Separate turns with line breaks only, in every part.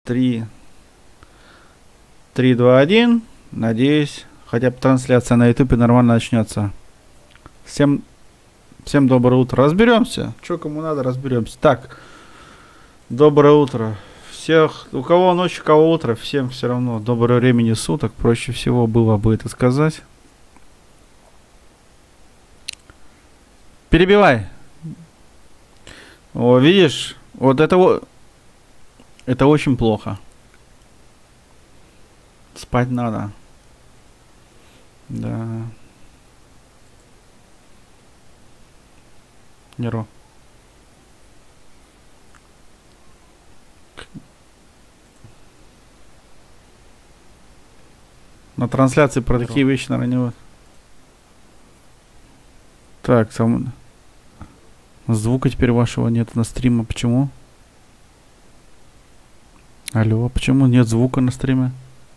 3, 3, 2, 1. Надеюсь, хотя бы трансляция на ютубе нормально начнется. Всем доброе утро. Разберемся. Что кому надо, разберемся. Так, доброе утро. Всех, у кого ночь, у кого утро, всем все равно доброго времени суток. Проще всего было бы это сказать. Перебивай. О, видишь, вот это очень плохо. Спать надо. Да. Неро. На трансляции про такие вещи, наверное, не вот. Так, звука теперь вашего нет на стриме. Почему? Алло, почему нет звука на стриме?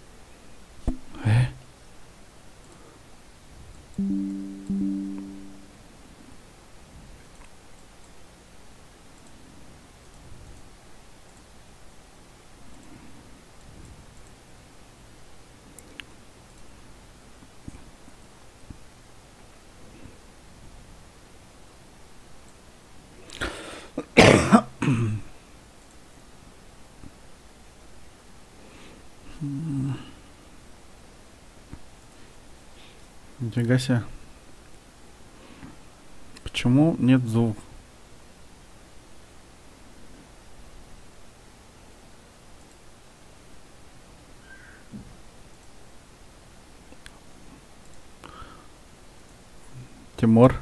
Нифига себе. Почему нет звука? Тимур.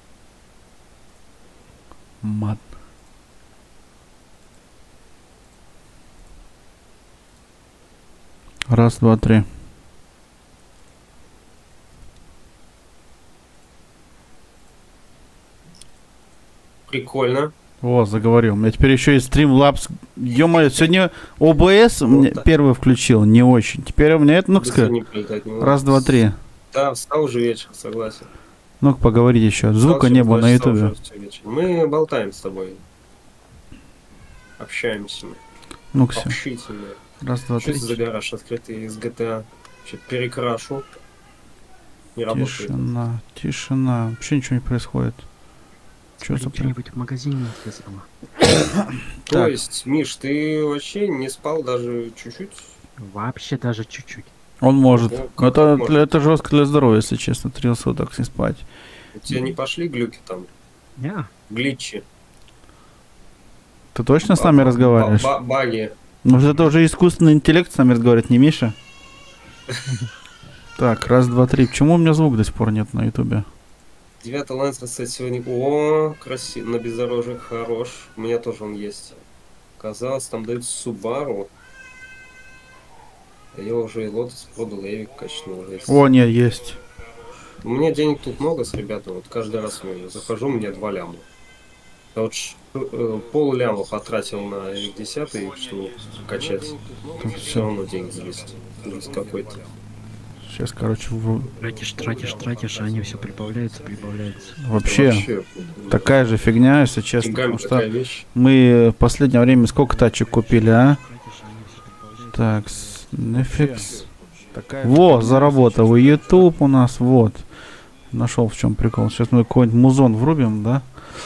Мат. Раз, два, три.
Прикольно.
О, заговорил. У меня теперь еще и Streamlabs. Ё-моё, сегодня ОБС мне первый включил, не очень. Теперь у меня это, ну-ка, раз, два, три.
Да, встал уже вечер, согласен.
Ну-ка, поговорить еще. Звука не было на ютубе.
Мы болтаем с тобой. Общаемся мы.
Ну-ка,
общительно.
Раз, два, три.
Что за гараж открытый из GTA? Что-то перекрашу. Не работает.
Тишина, тишина. Вообще ничего не происходит.
Что за что-нибудь в магазине интересного?
То есть, Миш, ты вообще не спал даже чуть-чуть?
Вообще даже чуть-чуть.
Он может. Это жестко для здоровья, если честно, 3 суток не спать.
У тебя не пошли глюки там?
Yeah.
Глитчи.
Ты точно с нами разговариваешь?
Баги.
Может, это уже искусственный интеллект с нами разговаривает, не Миша? Так, раз, два, три. Почему у меня звук до сих пор нет на ютубе?
9 ланс, кстати, сегодня... О, красиво, на бездорожье хорош. У меня тоже он есть. Казалось, там дают Subaru. Я уже и Lotus продал, и Эвик качнул.
О, нет, есть.
У меня денег тут много с ребятами. Вот каждый раз я захожу, мне 2 ляма. Я вот пол-ляма потратил на Эвик 10, чтобы качать. Все равно деньги залезть. Ужас какой-то.
Сейчас, короче,
Тратишь, а они все прибавляются.
Вообще, такая же фигня, если честно. Потому что мы в последнее время сколько тачек купили, а? Так, Nefix. Во, заработал. YouTube у нас, вот. Нашел в чем прикол. Сейчас мы какой-нибудь музон врубим, да?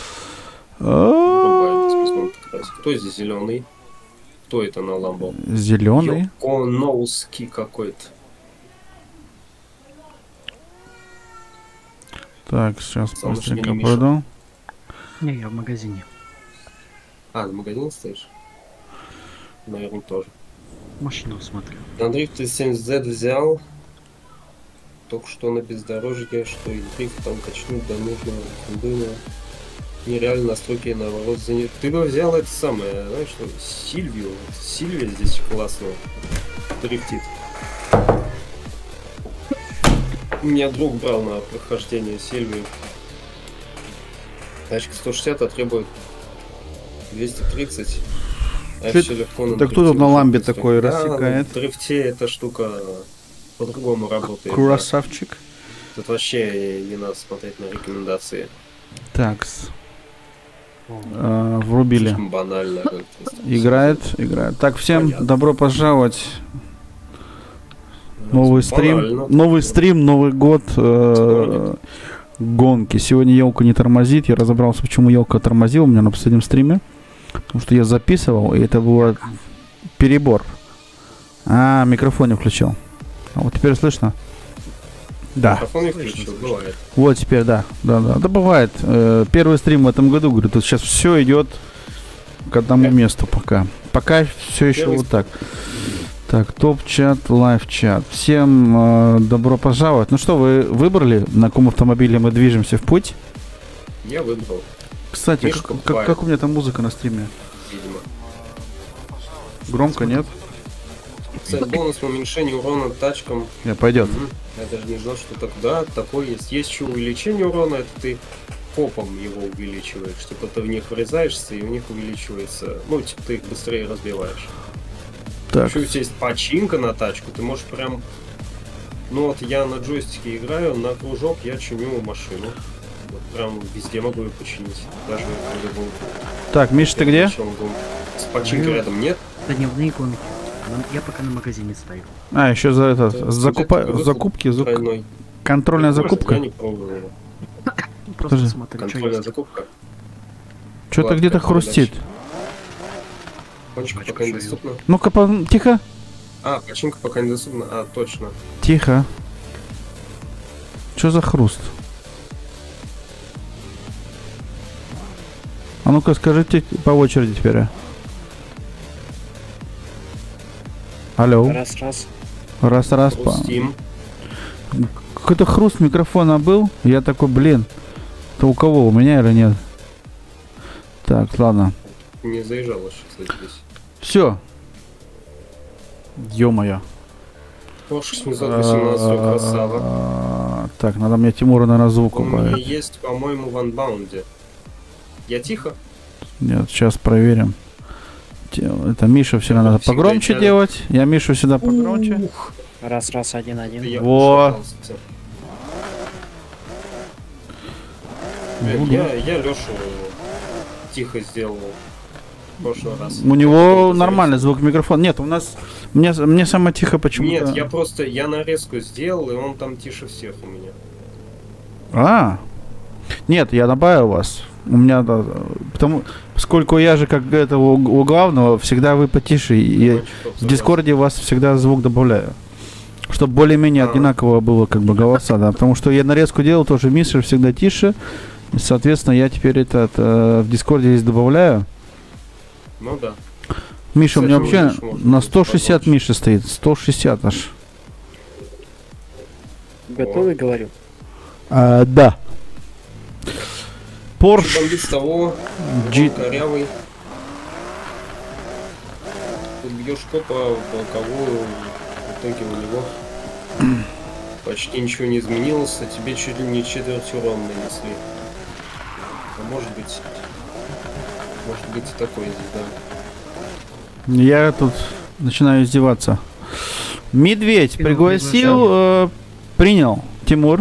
Кто здесь зеленый? Кто это на ламбо?
Зеленый?
Коноуски какой-то.
Так, сейчас быстренько пойду.
Не, я в магазине.
А, в магазине стоишь? Наверное, тоже.
Машину смотрю.
Андрей 37Z взял. Только что на бездорожье, что и дрифт там качнуть до нужного дыма. Нереально настройки наоборот занят. Ты бы взял это самое, знаешь, что Сильвию. Сильвия здесь классно дрифтит. У меня друг брал на прохождение Сильвию. Тачка 160, а требует 230. А все легко на
да кто тут на ламбе такой рассекает?
В дрифте эта штука по-другому работает.
Красавчик.
Тут вообще не надо смотреть на рекомендации.
Такс. врубили.
Слишком банально.
Играет. Так, всем
Понятно.
добро пожаловать. Новый стрим.
Банально.
Новый стрим, Новый год. Гонки. Сегодня елка не тормозит. Я разобрался, почему елка тормозила у меня на последнем стриме. Потому что я записывал, и это был перебор. Микрофон не включил. А вот теперь слышно? Да.
Микрофон не включил, бывает.
Вот теперь, да. Да, бывает. Первый стрим в этом году, говорю, тут сейчас все идет к одному месту пока. Пока все еще
Первый
вот так. Так, топ-чат, лайв-чат. Всем добро пожаловать. Ну что, вы выбрали, на каком автомобиле мы движемся в путь?
Я выбрал,
Кстати,
Мишка
как у меня там музыка на стриме?
видимо.
Громко, нет?
Бонус уменьшение урона тачкам.
Не, пойдет.
Я даже не знал, что тогда такое есть. Есть еще увеличение урона, это ты попом его увеличиваешь. Типа ты в них врезаешься, и у них увеличивается. Ну, типа ты их быстрее разбиваешь.
Так,
Еще у тебя есть починка на тачку, ты можешь прям... Ну вот я на джойстике играю, на кружок я чиню машину. Вот прям везде могу ее починить. Даже в любом...
так, Миша, ты где?
С починкой рядом нет.
Дневные гонки. Я пока на магазине стою.
Еще за это,
Это
закупки,
Тройной.
контрольная закупка.
Я не пробовал его.
Просто
Подожди.
смотрю, что
Контрольная
есть.
закупка.
Что-то
Ладно,
где-то
как
хрустит.
Починка пока недоступна.
Ну-ка, тихо.
Починка пока недоступна. Точно.
Тихо. Что за хруст? А ну-ка, скажите по очереди теперь. Алло.
Раз.
Раз.
Хрустим.
Какой-то хруст микрофона был. Я такой, блин. Это у кого? У меня или нет? Так, ладно.
Не заезжал аж, кстати, здесь.
Все. Ё-моё.
Porsche 718 красава.
Так, надо мне Тимура, наверное, звук
Он у меня
убавить.
есть, по-моему, в анбаунде. Я тихо?
Нет, сейчас проверим. Это Миша всегда надо
всегда
погромче
идеально.
делать. Я Мишу всегда погромче.
Раз, 1-1.
Я
Во.
пошатался. Я Лешу тихо сделал в прошлый раз.
У него
Потом
нормальный
завис.
звук микрофона. Нет, у нас... Мне самое тихо почему-то...
Нет, я нарезку сделал, и он там тише всех у меня.
Нет, я добавил вас. У меня... Да, поскольку я же как это у главного, всегда вы потише. И в Дискорде у вас всегда звук добавляю. Чтобы более-менее одинаково было как бы голоса, да. Потому что я нарезку делал, тоже Миша всегда тише. И, соответственно, я теперь в Дискорде здесь добавляю.
Ну да.
Миша, у меня
Кстати,
вообще
Миша может
на
быть
160
погромче.
Миша стоит. 160 аж.
Готовый, говорю.
Да. Porsche
Там без того,
G-
он корявый. Тут бьешь копа боковую, в итоге у него почти ничего не изменилось, а тебе чуть ли не четверть урона нанесли. А может быть и такой здесь, да.
Я тут начинаю издеваться. Медведь пригласил, принял. Тимур.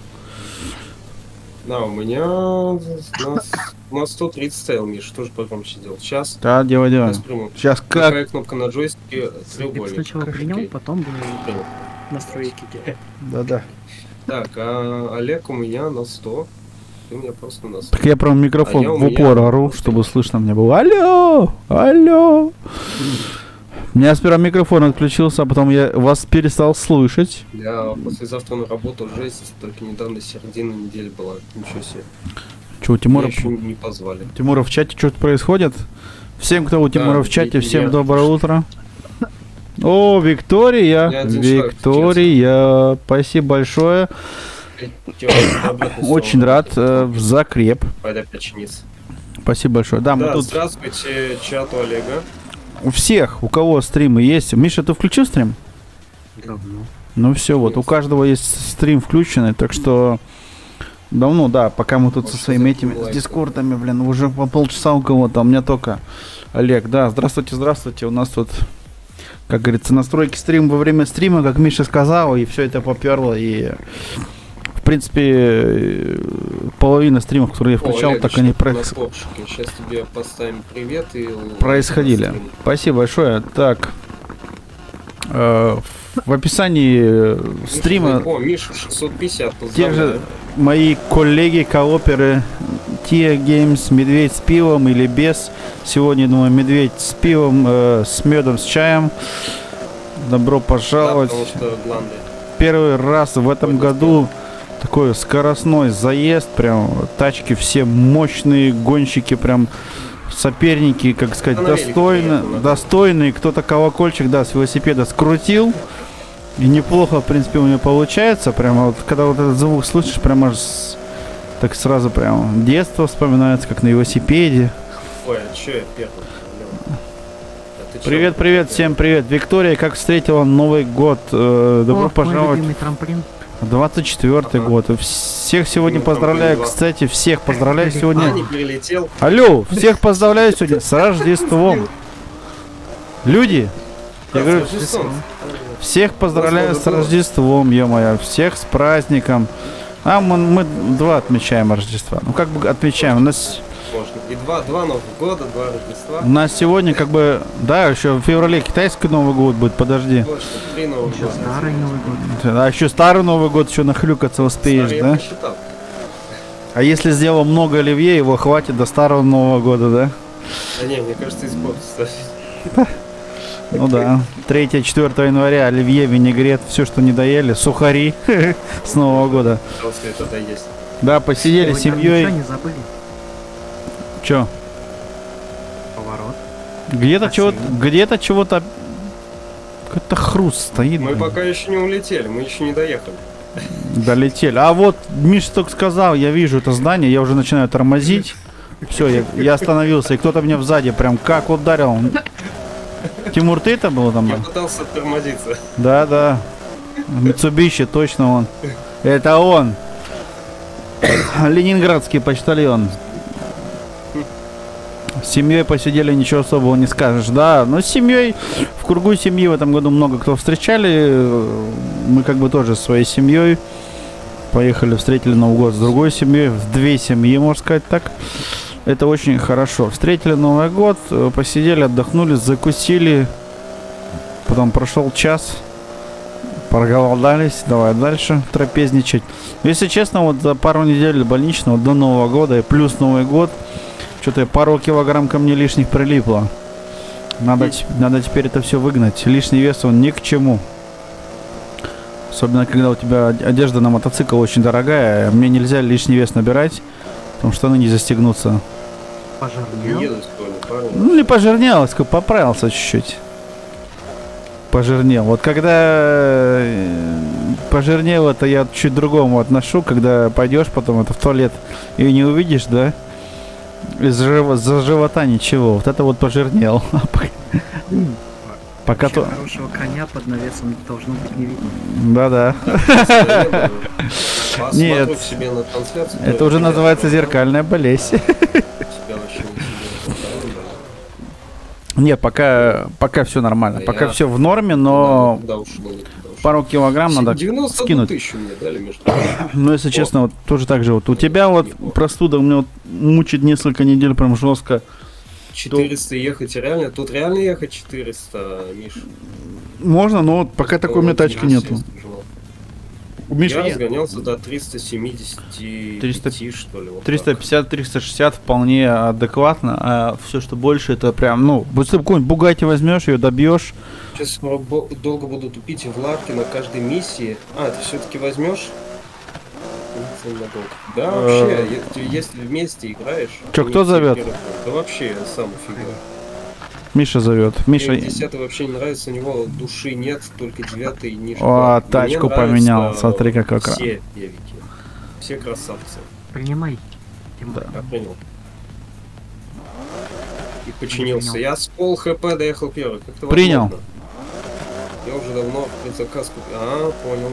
Да, у меня на 130 стоял, Миша, тоже погромче сделал. Сейчас,
Да, делай.
сейчас приму.
Сейчас как...
Какая кнопка на джойстике?
Я
Треугольник.
сначала принял,
Окей,
потом
принял.
Настройки.
Да.
Так, а Олег у меня на 100. Ты у меня просто на 100.
Так я прям микрофон
А я у
в
меня
упор ору,
просто-
чтобы слышно мне было. Алло! У меня сперва микрофон отключился, а потом я вас перестал слышать.
Я послезавтра на работу жесть, только недавно середина недели была. Ничего себе.
Че, у Тимура...
Меня еще не позвали.
Тимура в чате что-то происходит? Всем, кто у Тимура в чате, всем
я-
доброе утро. О, Виктория!
Я один человек
Виктория! Спасибо большое. Очень рад. В закреп.
Пойду опять чиниться.
Спасибо большое. Да, мы
Да,
тут
здравствуйте, чат у Олега.
у всех, у кого стримы есть. Миша, ты включил стрим?
давно.
Ну все, вот у каждого есть стрим включенный, так что давно, да, пока мы тут
Может,
со своими
закинем
этими, с
лайк.
дискордами, блин, уже по полчаса у кого-то, у меня только Олег, да, здравствуйте, у нас тут, как говорится, настройки стрима во время стрима, как Миша сказал, и все это поперло, и принципе, половина стримов, которые я включал, так они
Сейчас тебе поставим привет и...
происходили. Спасибо большое. Так, в описании стрима...
О, Миша, 650.
Те же мои коллеги, кооперы, Tia Games, медведь с пивом или без. Сегодня, думаю, медведь с пивом, с медом, с чаем. Добро пожаловать.
Да, потому что гланды.
Первый раз в этом году такой скоростной заезд. Прям тачки все мощные, гонщики прям соперники, как сказать, достойные. Кто-то колокольчик, да, с велосипеда скрутил. И неплохо, в принципе, у него получается. Прямо вот, когда вот этот звук слышишь, прямо аж так сразу прям детство вспоминается, как на велосипеде.
Ой, а чё я первый?
Привет, привет, всем привет. Виктория, как встретила Новый год? Добро пожаловать. 24-й год. Всех сегодня поздравляю. Кстати, всех поздравляю сегодня. Алло, всех поздравляю сегодня с Рождеством. Люди, я говорю, всех поздравляю с Рождеством, ё-моё, всех с праздником. А мы два отмечаем Рождества. Ну как бы отмечаем, у нас...
И два Новых года, два Рождества.
У нас сегодня как бы, да, еще в феврале китайский Новый год будет, подожди.
Точно, 3 Новых года.
Старый Новый год.
А еще старый Новый год, еще нахлюкаться успеешь,
Старый,
да?
я посчитал.
А если сделал много оливье, его хватит до старого Нового года, да?
Да не, мне кажется, испортится.
Ну да. 3-4 января оливье, винегрет, все, что не доели, сухари с Нового года.
После это доесть.
Да, посидели с семьей.
Не забыли.
Че?
Поворот.
Где-то чего-то какой-то хруст стоит.
Мы
блин.
пока еще не улетели, мы еще не доехали.
Долетели. А вот Миша только сказал, я вижу это здание, я уже начинаю тормозить. Все, я остановился, и кто-то меня сзади прям как ударил. Тимур, ты это был там?
Я пытался тормозиться.
Да. Митсубиши, точно он. Это он. Ленинградский почтальон. С семьей посидели, ничего особого не скажешь. Да, но с семьей, в кругу семьи в этом году много кто встречали. Мы как бы тоже со своей семьей поехали, встретили Новый год с другой семьей. В две семьи, можно сказать так. Это очень хорошо. Встретили Новый год, посидели, отдохнули, закусили. Потом прошел час. Проголодались, давай дальше трапезничать. Если честно, вот за пару недель больничного до Нового года и плюс Новый год, что-то пару килограмм ко мне лишних прилипло. Надо теперь это все выгнать. Лишний вес, он ни к чему. Особенно, когда у тебя одежда на мотоцикл очень дорогая. Мне нельзя лишний вес набирать, потому что штаны не застегнутся.
Пожирнел.
Ну, не пожирнел, поправился чуть-чуть. Пожирнел. Вот когда пожирнел, это я чуть другому отношу, когда пойдешь потом это в туалет и не увидишь, да? За живота ничего. Вот это вот пожирнел. Пока то.
Хорошего коня под навесом должно быть не видно.
Да. Нет. Это уже называется зеркальная болезнь. Нет, пока все нормально. Пока все в норме, но пару килограмм надо скинуть. Ну, если честно, вот тоже так же. Вот у тебя вот простуда у меня вот мучит несколько недель прям жестко.
400 ехать реально? Тут реально ехать 400, Миш?
Можно, но вот пока такой у меня тачки нету.
Я разгонялся до 370, что ли.
350-360 вполне адекватно, а все, что больше, это прям, ну, если какой-нибудь Бугатти возьмешь, ее добьешь.
Сейчас долго буду тупить в лавке на каждой миссии. А, ты все-таки возьмешь? Да, вообще, если вместе играешь...
Че, кто зовет?
Да вообще, я сам фига.
Миша зовет. Миша...
10-й вообще не нравится, у него души нет, только 9-й ниже.
О, тачку поменял, смотри, как
все певики. Все красавцы.
Принимай.
Да.
Я принял. И починился. Я с пол хп доехал первый. Как-то
принял.
Возможно. Я уже давно предзаказ купил. А, понял.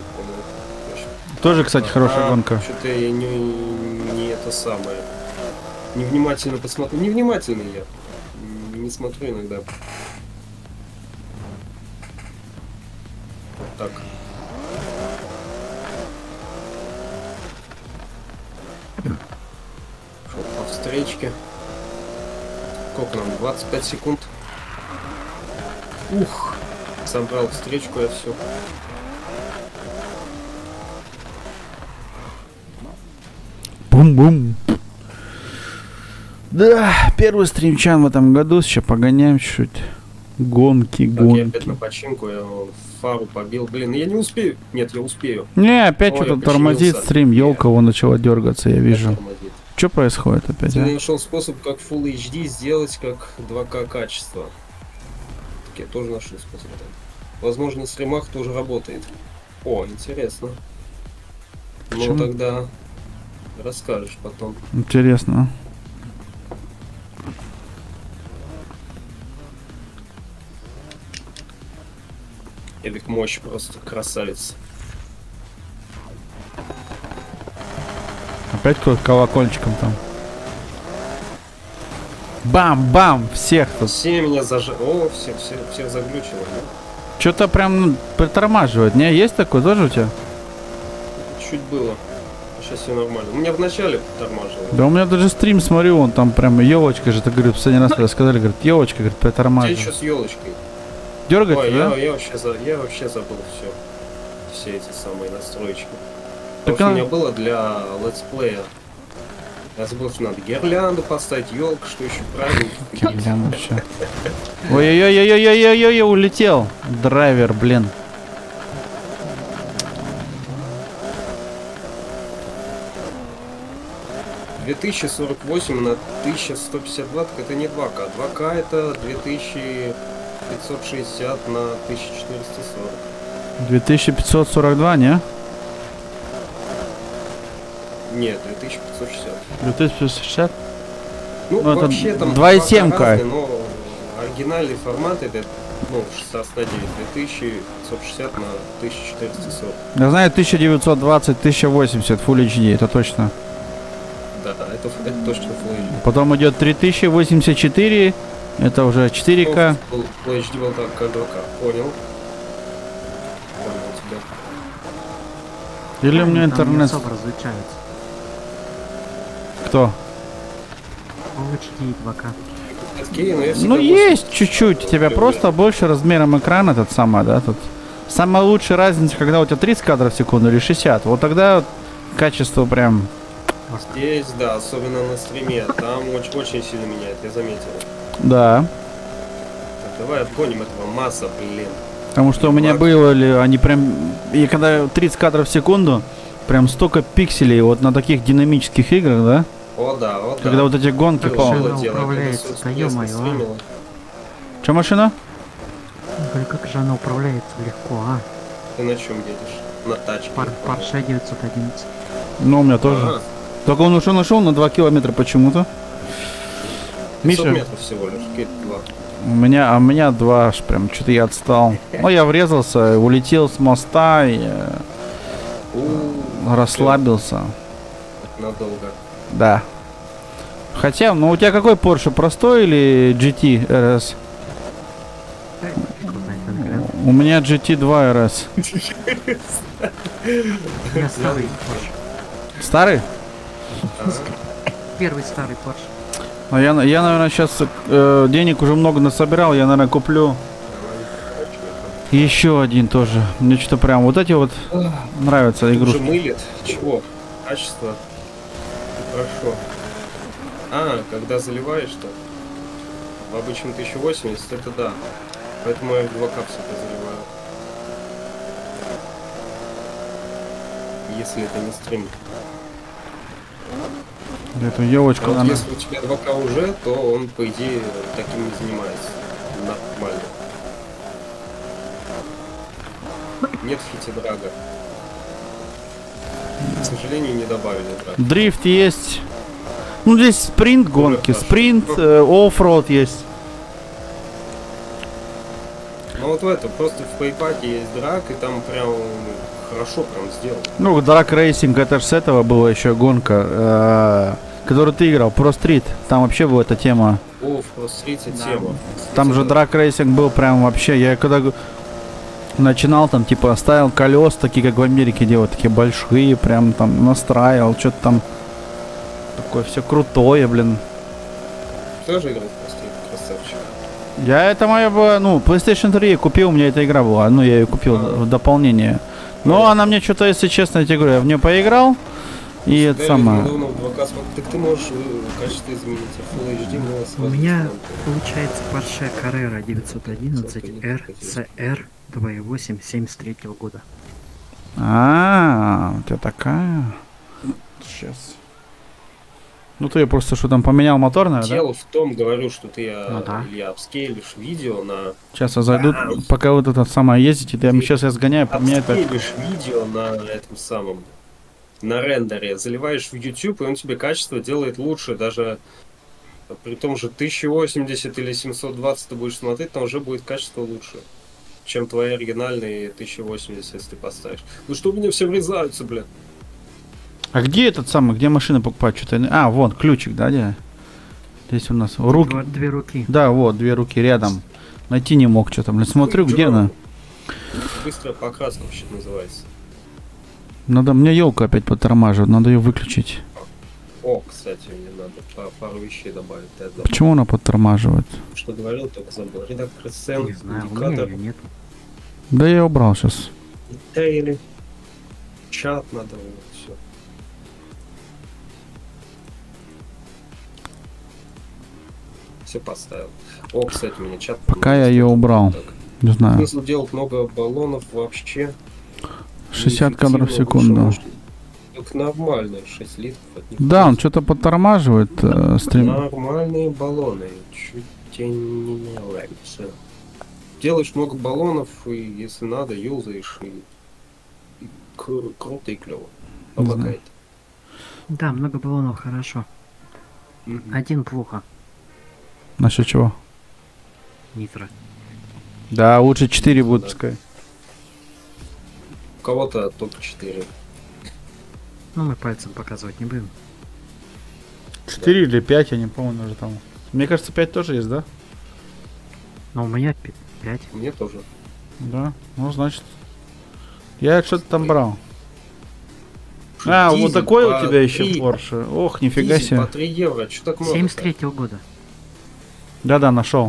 Тоже, кстати, хорошая гонка.
Что-то я не это самое. Невнимательно посмотрел. Невнимательный я. Не смотрю иногда. Вот так. речке. Сколько нам? 25 секунд. Ух! Собрал встречку я все.
Бум-бум. Да, первый стримчан в этом году. Сейчас погоняем чуть-чуть. Гонки,
Так, я опять
гонки.
на починку, я фару побил. Блин, я не успею. Нет, я успею.
Не, опять
Ой,
что-то
я
тормозит
починился.
стрим. Елка его начала дергаться, я вижу.
Тормозит.
Что происходит опять?
Я
А?
нашел способ, как Full HD сделать как 2К качество. Так я тоже нашел способ. Возможно, на стримах тоже работает. О, интересно.
Почему?
Ну тогда расскажешь потом.
Интересно.
Эвик мощь просто красавец.
Опять кто колокольчиком там. Бам-бам! Всех тут.
Все меня зажали. О, всех заглючило, да?
Что-то прям притормаживает. Не, есть такой тоже у тебя?
Чуть было. Сейчас все нормально. У меня вначале тормаживало.
Да у меня даже стрим, смотрю, он там прям елочка же, ты говорит, в последний раз когда сказали, говорит, елочка, говорит,
Где
притормаживает.
что с елочкой?
Дергать,
Ой,
да?
я вообще забыл все эти самые настройки.
Так
Потому что
а-
у меня было для летсплея. Я забыл, что надо гирлянду поставить, елку, что еще правильно.
Гирлянду вообще. Ой-ой-ой-ой-ой-ой-ой, улетел. Драйвер, блин.
— 2048 на 1152, так это не 2К. 2К это 2560 на 1440.
2542, не?
Нет, 2560.
2560?
Ну,
Ну, это
вообще там
2,7
2К
К.
разные, но оригинальный формат это, ну, 16 на 9, 2560 на 1440.
Я знаю 1920, 1080 Full HD, это точно.
Да, это точно Full HD.
Потом идет 3084, это уже 4К.
Ну, Full HD был так, как 2К. Понял. Понял тебя.
Или у меня
Там не
интернет...
особо различаются.
Кто?
Full HD и 2К.
Окей, но я всегда
Ну
80
есть чуть-чуть, у тебя
люблю.
просто больше размером экрана этот самый, да, тут. Самая лучшая разница, когда у тебя 30 кадров в секунду или 60, вот тогда качество прям...
Здесь, да, особенно на стриме, там очень сильно меняет, я заметил.
Да.
Так, давай обгоним этого масса, блин.
Потому что у меня были, они прям... И когда 30 кадров в секунду, прям столько пикселей вот на таких динамических играх, да?
О, да, о, да.
Когда вот эти гонки
Хорошо
по...
Машина
дело, когда
управляется,
всё
да
честно
ё-моё, а.
стримило.
Че машина?
Говорю, как же она управляется легко, а?
Ты на чем едешь? На тачке.
Porsche 911.
Ну, у меня тоже.
Ага,
Только он ушел на 2 километра почему-то.
500
Миша,
метров всего лишь, какие-то 2.
у меня 2, аж прям что-то я отстал. Ну, я врезался, улетел с моста и расслабился.
Надолго.
Да. Хотя, ну у тебя какой Porsche, простой или GT RS?
Фиг его знает конкретно.
У меня GT2 RS.
Я старый Porsche.
Старый?
Первый старый Porsche.
Ну, я, наверное, сейчас денег уже много насобирал, я, наверное, куплю еще один тоже. Мне что-то прям вот эти вот нравятся
Уже
игрушки.
мылит. Чего? Качество. Хорошо. А, когда заливаешь-то в обычном 1080, это да. Поэтому я в 2К всегда заливаю. Если это не стрим.
Эту елочку
А вот
надо.
если у тебя 2К уже, то он, по идее, таким не занимается. Нормально. Нет фитидрага. К сожалению, не добавили драг.
Дрифт есть. Ну, здесь спринт гонки,
хорошо.
спринт, оффроуд есть.
Ну вот в этом, просто в пейпаке есть драг, и там прям хорошо прям сделано.
Ну, Drag Racing, это же с этого была еще гонка, которую ты играл, Pro Street. Там вообще была эта тема.
О, в Pro-Street тема.
Там же Drag Racing был прям вообще. Я когда начинал, там типа ставил колес, такие как в Америке делают, такие большие, прям там настраивал, что-то там такое все крутое, блин.
тоже играть просто, красавчик.
Это моя была, ну, PlayStation 3 я купил, у меня эта игра была, ну, я ее купил в дополнение. Но она мне что-то, если честно, я тебе говорю, я в нее поиграл, и это самое...
Так ты можешь качество изменить, Full HD,
У меня получается Porsche Carrera 911 RCR 2.8 73 года.
У тебя такая? Сейчас. Ну ты просто что там поменял мотор, наверное, да?
Дело в том, говорю, что ты,
Ну да.
Илья, апскейлишь видео на...
Сейчас я зайду,
Да.
пока вот это самое ездите, сейчас я сгоняю, поменяю так.
Апскейлишь видео на этом самом, на рендере, заливаешь в YouTube, и он тебе качество делает лучше, даже при том же 1080 или 720 ты будешь смотреть, там уже будет качество лучше, чем твои оригинальные 1080, если ты поставишь. Ну что у меня все врезаются, блядь?
А где этот самый, где машины покупать? Что-то... вон, ключик, да, где? Здесь у нас руки.
Две руки.
Да, вот, две руки рядом. Найти не мог что-то. Блин, смотрю, где она?
Быстрая покраска вообще называется.
Надо, мне елка опять подтормаживает, надо ее выключить.
О, кстати, мне надо пару вещей добавить.
Почему она подтормаживает?
Что говорил, только забыл. Редактор сцен,
Не знаю, у меня
индикатор,
ее нет.
Да я убрал сейчас.
детейли, чат надо, все. Все поставил. О, кстати, у меня чат...
Пока я ее убрал.
Так.
Не знаю.
Смысл делать много баллонов вообще?
60 кадров в
неэффективно,
секунду.
лучше может. Так нормально, 6 литров от них.
Да, он что-то подтормаживает стрим.
Нормальные баллоны. Чуть тебе не нравится. Делаешь много баллонов, и если надо, юзаешь, и круто и клево.
Не знаю.
Помогает.
Да, много баллонов, хорошо. Один плохо.
Насчет чего?
Нитро.
Да, лучше 4 будет,
Да.
пускай.
У кого-то только 4.
Ну, мы пальцем показывать не будем.
4 или 5, я не помню уже там. Мне кажется, 5 тоже есть, да?
Но у меня 5.
Мне тоже.
Да, ну значит. Я что-то там брал.
Дизель
вот такой
по
у тебя еще
3
Porsche. Ох, нифига
Дизель по
себе.
3 евро. Что так много?
73 года.
Да-да, нашел.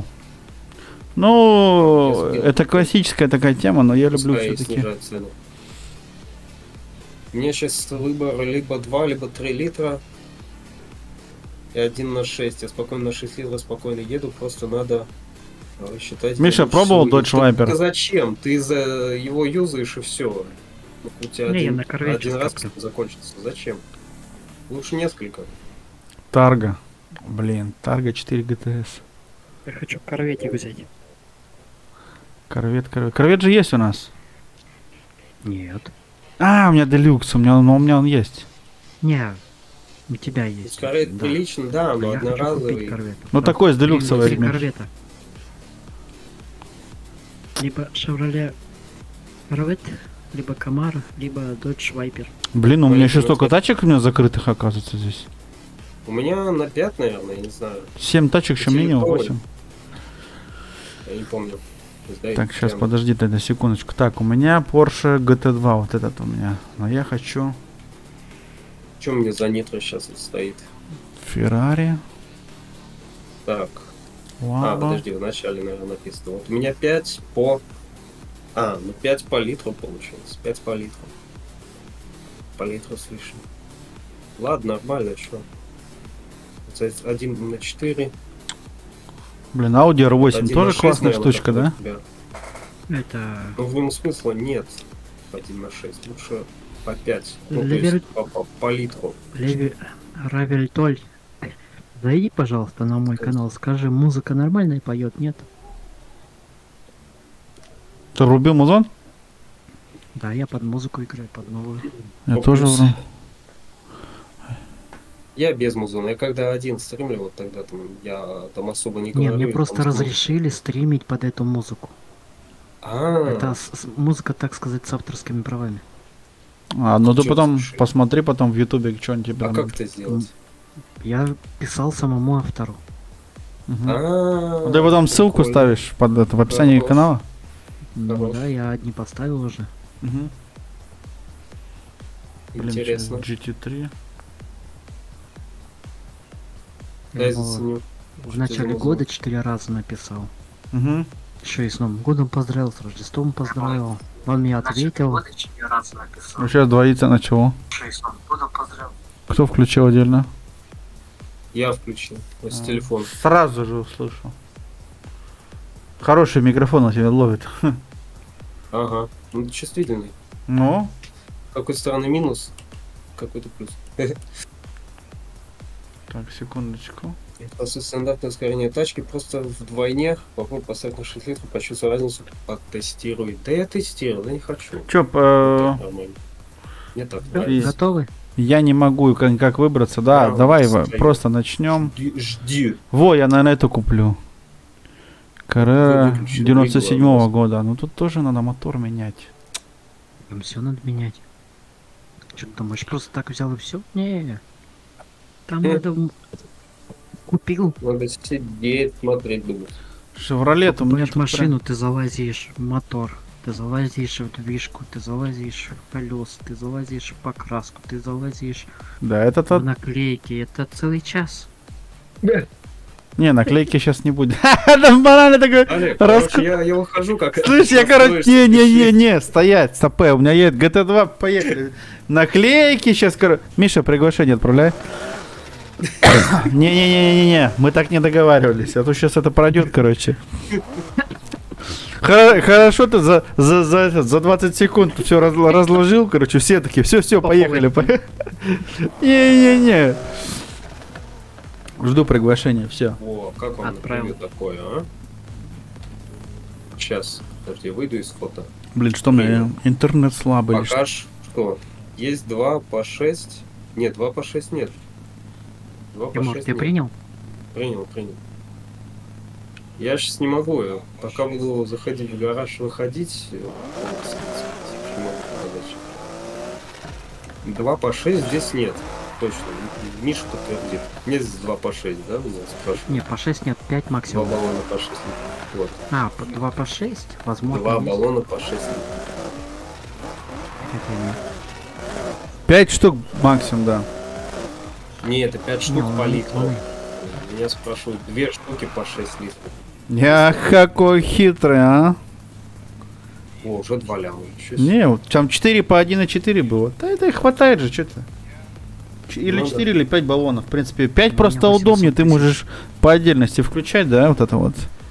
Ну,
Я
это классическая такая тема, но я люблю
Пускай
все-таки.
снижают цену. У меня сейчас выбор либо 2, либо 3 литра. И 1/6. Я спокойно на 6 литров спокойно еду. Просто надо считать...
Миша, пробовал Dodge Viper?
Да зачем? Ты его юзаешь и все. У тебя
Не, я
один,
на корвете
один раз
скоплю.
закончится. Зачем? Лучше несколько.
Тарга. Блин, Тарга 4 GTS.
Я хочу корветик взять.
Корвет. Корвет же есть у нас.
Нет.
У меня делюкс, у меня он есть.
Не, у тебя есть.
Скорее
Да.
прилично, да,
А
но
я хочу купить
одноразовый.
корвет.
Ну
Да.
такой с делюксовой
Три
ремень.
корвета. Либо Chevrolet Corvette, либо Camaro, либо Dodge Viper.
Блин, у меня еще
Поэтому
столько
это-
тачек у меня закрытых оказывается здесь.
У меня на 5, наверное, я не знаю.
7 тачек, еще минимум
Телефон.
8.
Я не помню. Сдайте
Так, сейчас
прямо.
подожди тогда секундочку. Так, у меня Porsche GT2, вот этот у меня. Но я хочу
Что мне за нитро сейчас стоит?
Ferrari,
Так.
Lambo.
Подожди, в начале, наверное, написано. Вот у меня 5 по... 5 по литру получилось. 5 по литру. По литру с лишним. Ладно, нормально, что. 1/4.
Блин, Audi R8
1/6,
тоже классная
наверное,
штучка,
такой
да?
у тебя.
Это
Ну, в нем смысла нет. 1/6. Лучше по 5. Ну, то
Левер-
есть по литру.
Равель Толь. Зайди, пожалуйста, на мой канал, скажи, музыка нормальная поет, нет?
Ты рубил музон?
Да, я под музыку играю, под новую.
Я
Ну,
тоже
плюс.
вру.
Я без музона. Я когда один стримлю, вот тогда там я там особо не
Не,
говорю.
мне
и
просто
там
разрешили стримить под эту музыку.
слушаю.
Это музыка, так сказать, с авторскими правами.
Ну ты
Чё
потом
слушай?
посмотри потом в ютубе, что он тебе
А
там...
как это сделать?
Я писал самому автору.
Мгм.
А,
Ты потом ссылку
прикольно.
ставишь под это в описании
Хорош.
канала.
Ну
Хорош.
да, я одни поставил уже.
Мгм. Блин,
Интересно.
GT3.
Дай
Ну,
заценю.
В начале года 4 раза написал.
Угу.
Еще и с Новым годом поздравил, с Рождеством поздравил. Он мне ответил.
Ну, сейчас двоится начало. Кто включил отдельно?
Я включил с телефона.
Сразу же услышал. Хороший микрофон на тебя ловит.
Ага. Ну, чувствительный.
Ну?
С какой стороны минус, какой-то плюс.
Так, секундочку.
После стандартного ускорения тачки просто вдвойне попробуй поставить на 6 лет, почувствую разницу, потестируй. Да я тестирую, да не хочу.
Чё,
Нормально. Мне так
Всё,
нравится.
готовы?
я не могу как выбраться. Да,
Да,
давай
вот,
просто начнем.
Жди.
Во, я, наверное, эту куплю. Carrera
Выключи
97-го
двигатель.
года. Ну тут тоже надо мотор менять.
Там все надо менять. Что ты думаешь, просто так взял и все? Не. Там надо... Купил.
Надо сидеть, смотреть, думать.
Шевролет у меня
Покупаешь
тут
машину, ты залазишь в мотор. Ты залазишь в движку, ты залазишь в колеса, ты залазишь в покраску, ты залазишь
Да, это
в
тот.
наклейки. Это целый час.
Не, наклейки сейчас не будет. Там банально такой.
Олег,
Раску-
короче, я выхожу как...
Слышь, я, короче,
настроишься, пиши.
не, стоять, стопэ, у меня едет GT2, поехали. Наклейки сейчас, Миша, приглашение отправляй. Не, мы так не договаривались, а то сейчас это пройдет, короче. Хорошо ты за 20 секунд все разложил, короче, все такие, все, поехали. Не. Жду приглашения, все.
О, как вам
Отправил.
например, такое, а? Сейчас, подожди, выйду из фото.
Блин, что у меня интернет слабый. или что?
Пока что. Есть 2 по 6. Нет, 2 по 6 нет. 2 по
Тимур,
6
ты
нет.
принял?
Принял. Я сейчас не могу, пока буду заходить в гараж, выходить. Не могу показать сейчас. 2 по 6 здесь нет. Точно. Миша подтвердит. Нет здесь 2 по 6, да? Меня спрашивают.
Не, по 6 нет, 5
2
максимум.
баллона по 6 литров. Вот.
А, по 2 по 6? Возможно.
2
есть.
баллона по 6 литров.
Это нет.
5 штук максимум, да.
Не, это 5 штук
Не,
по
он
литру.
полный.
Меня спрашивают 2 штуки по 6 литров.
Я какой хитрый, а?
О, уже 2 ляма. Ничего себе.
Не, вот там 4 по 1,4 было. Да это и хватает же, что-то. Или
Ну
4, или 5 баллонов. В принципе, 5
У
просто
меня 800
удобнее. Ты
тысяч.
можешь по отдельности включать, да, вот это вот.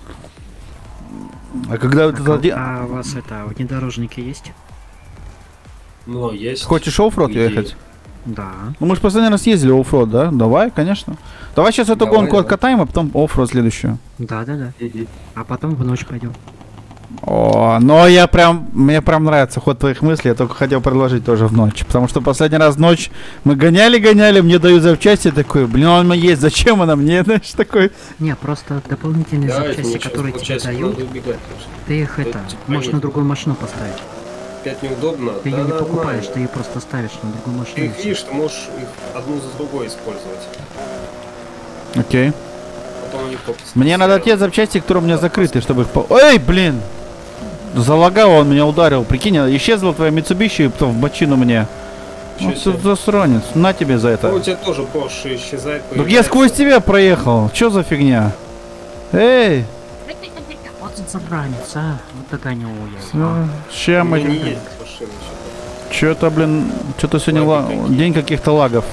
А когда вот это...
А у вас это, внедорожники есть?
Но есть.
Хочешь оффроуд
идея.
ехать?
Да.
Ну мы же последний раз ездили оффроуд, да? Давай, конечно. Давай сейчас эту
Давай,
гонку
да.
откатаем, а потом оффроуд следующую.
Да.
Мгм.
А потом в ночь пойдем.
О, но мне прям нравится ход твоих мыслей, я только хотел предложить тоже в ночь. Потому что последний раз в ночь мы гоняли, мне дают запчасти, такой, блин, он есть, зачем она мне, знаешь, такой.
Не, просто дополнительные
Да,
запчасти,
сейчас
которые тебе
полчасика
дают,
надо убегать, конечно.
ты их
Это
это,
типа
можешь
нет.
на другую машину поставить.
5 неудобно.
Ты
да
ее не
нормально.
покупаешь, ты ее просто ставишь на другую
Ты
машину.
их видишь, ты можешь их одну за другой использовать.
Окей.
Потом они копятся.
Мне надо те запчасти, которые у меня закрыты, чтобы их... Эй, блин! Залагал, он меня ударил. Прикинь, исчезла твоя Mitsubishi, и потом в бочину мне.
Чё
Вот
себе?
тут засранец. На тебе за
Ну, у
это.
тебя тоже Porsche исчезает.
Так я
появляется.
сквозь тебя проехал. Чё за фигня? Эй!
Вот забранец, а. Вот догонял я.
Ща
У
мы...
меня не едет машина еще.
Чё-то, блин, что-то сегодня
Лаги какие.
день каких-то лагов.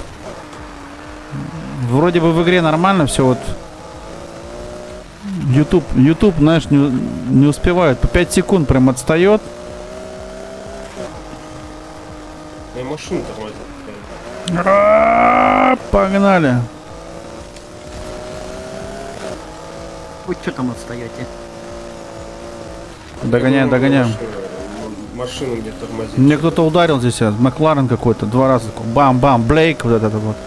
Вроде бы в игре нормально все, вот. YouTube, знаешь, не успевает. По 5 секунд прям отстает.
Моя машина тормозит.
Погнали.
Вот что там отстаете?
Догоняем.
Машина где тормозит.
Мне кто-то ударил здесь, Макларен какой-то, 2 раза. Такой, бам-бам, Блейк, вот этот вот.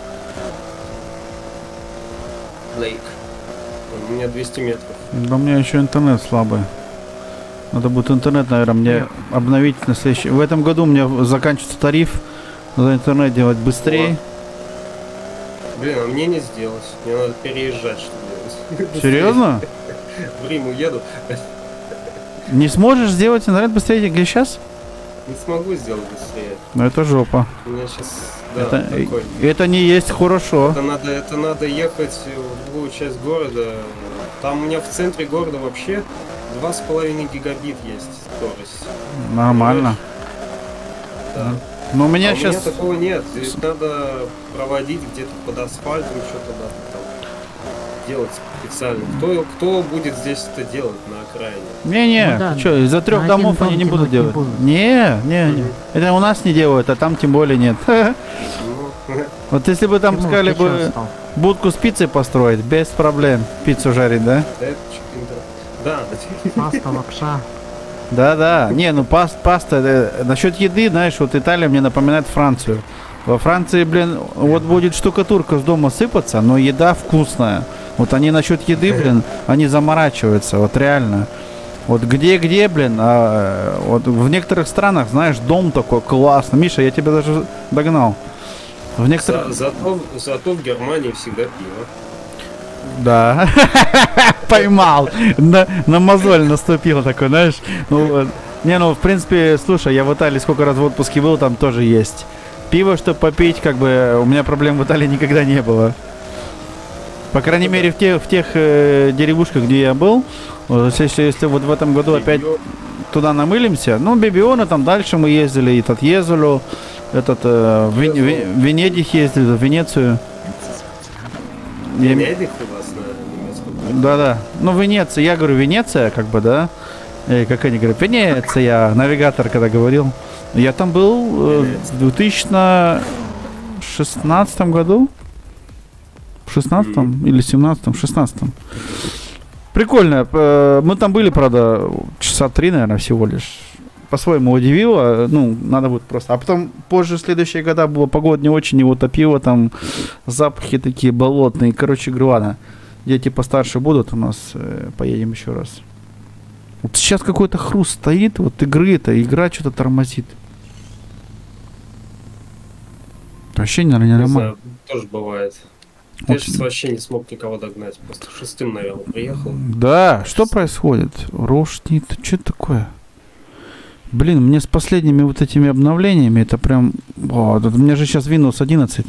Лейк. У меня 200 метров.
Да у меня еще интернет слабый. Надо будет интернет, наверное, мне обновить на следующий. В этом году у меня заканчивается тариф. Надо интернет делать быстрее.
Блин, а мне не сделать. Мне надо переезжать, чтобы делать.
Серьезно?
В Рим уеду.
Не сможешь сделать интернет быстрее, где сейчас?
Не смогу сделать быстрее.
Ну это жопа.
У меня сейчас, да,
Это,
такой.
это не есть хорошо.
Это надо ехать в другую часть города. Там у меня в центре города вообще 2,5 гигабит есть скорость.
Нормально.
Да.
Но у меня
А у меня
сейчас...
такого нет. Здесь надо проводить где-то под асфальтом, что-то надо там делать специально. Кто будет здесь это делать на окраине?
Не-не,
Ну да,
что, из-за 3
на
домов
один
они не
дом
будут
тянуть не
делать.
будут.
Не. Это у нас не делают, а там тем более нет.
Ну,
Вот если бы там
Тимур,
сказали
ты чё
бы
встал?
будку с пиццей построить, без проблем. Пиццу жарить, да?
это чё-то да.
Паста, лапша.
Да. Не, ну паста. Насчет еды, знаешь, вот Италия мне напоминает Францию. Во Франции, блин, вот будет штукатурка с дома сыпаться, но еда вкусная. Вот они насчет еды, блин, они заморачиваются, вот реально. Вот где, блин, вот в некоторых странах, знаешь, дом такой классный. Миша, я тебя даже догнал. В некоторых...
Зато в Германии всегда пиво.
Да. Поймал. На мозоль наступил такой, знаешь. Ну, вот. Не, ну, в принципе, слушай, я в Италии сколько раз в отпуске был, там тоже есть. Пиво, чтобы попить, как бы, у меня проблем в Италии никогда не было. По крайней мере, в тех деревушках, где я был, вот, если вот в этом году опять туда намылимся, ну, Бибиона, там дальше мы ездили, и Езулю, в Венедик ездили, в Венецию.
Венедик у вас на немецком?
Да. Ну, Венеция, я говорю Венеция, как бы, да. Как они говорят, Венеция, навигатор когда говорил. Я там был в 2016 году. В 16-м или 17-м? В 16-м. Прикольно. Мы там были, правда, часа 3, наверное, всего лишь. По-своему удивило. Ну, надо будет просто. А потом, позже, в следующие года было погода не очень, его топило, там запахи такие болотные. Короче, говорю, ладно, дети постарше будут у нас, поедем еще раз. Вот сейчас какой-то хруст стоит, вот игра что-то тормозит. Вообще, наверное,
Не
нормально.
знаю, тоже бывает. Я сейчас вообще не смог никого догнать. Просто шестым, наверное, приехал.
Да, что происходит? Рошнит, что такое? Блин, мне с последними вот этими обновлениями это прям... О, у меня же сейчас Windows 11.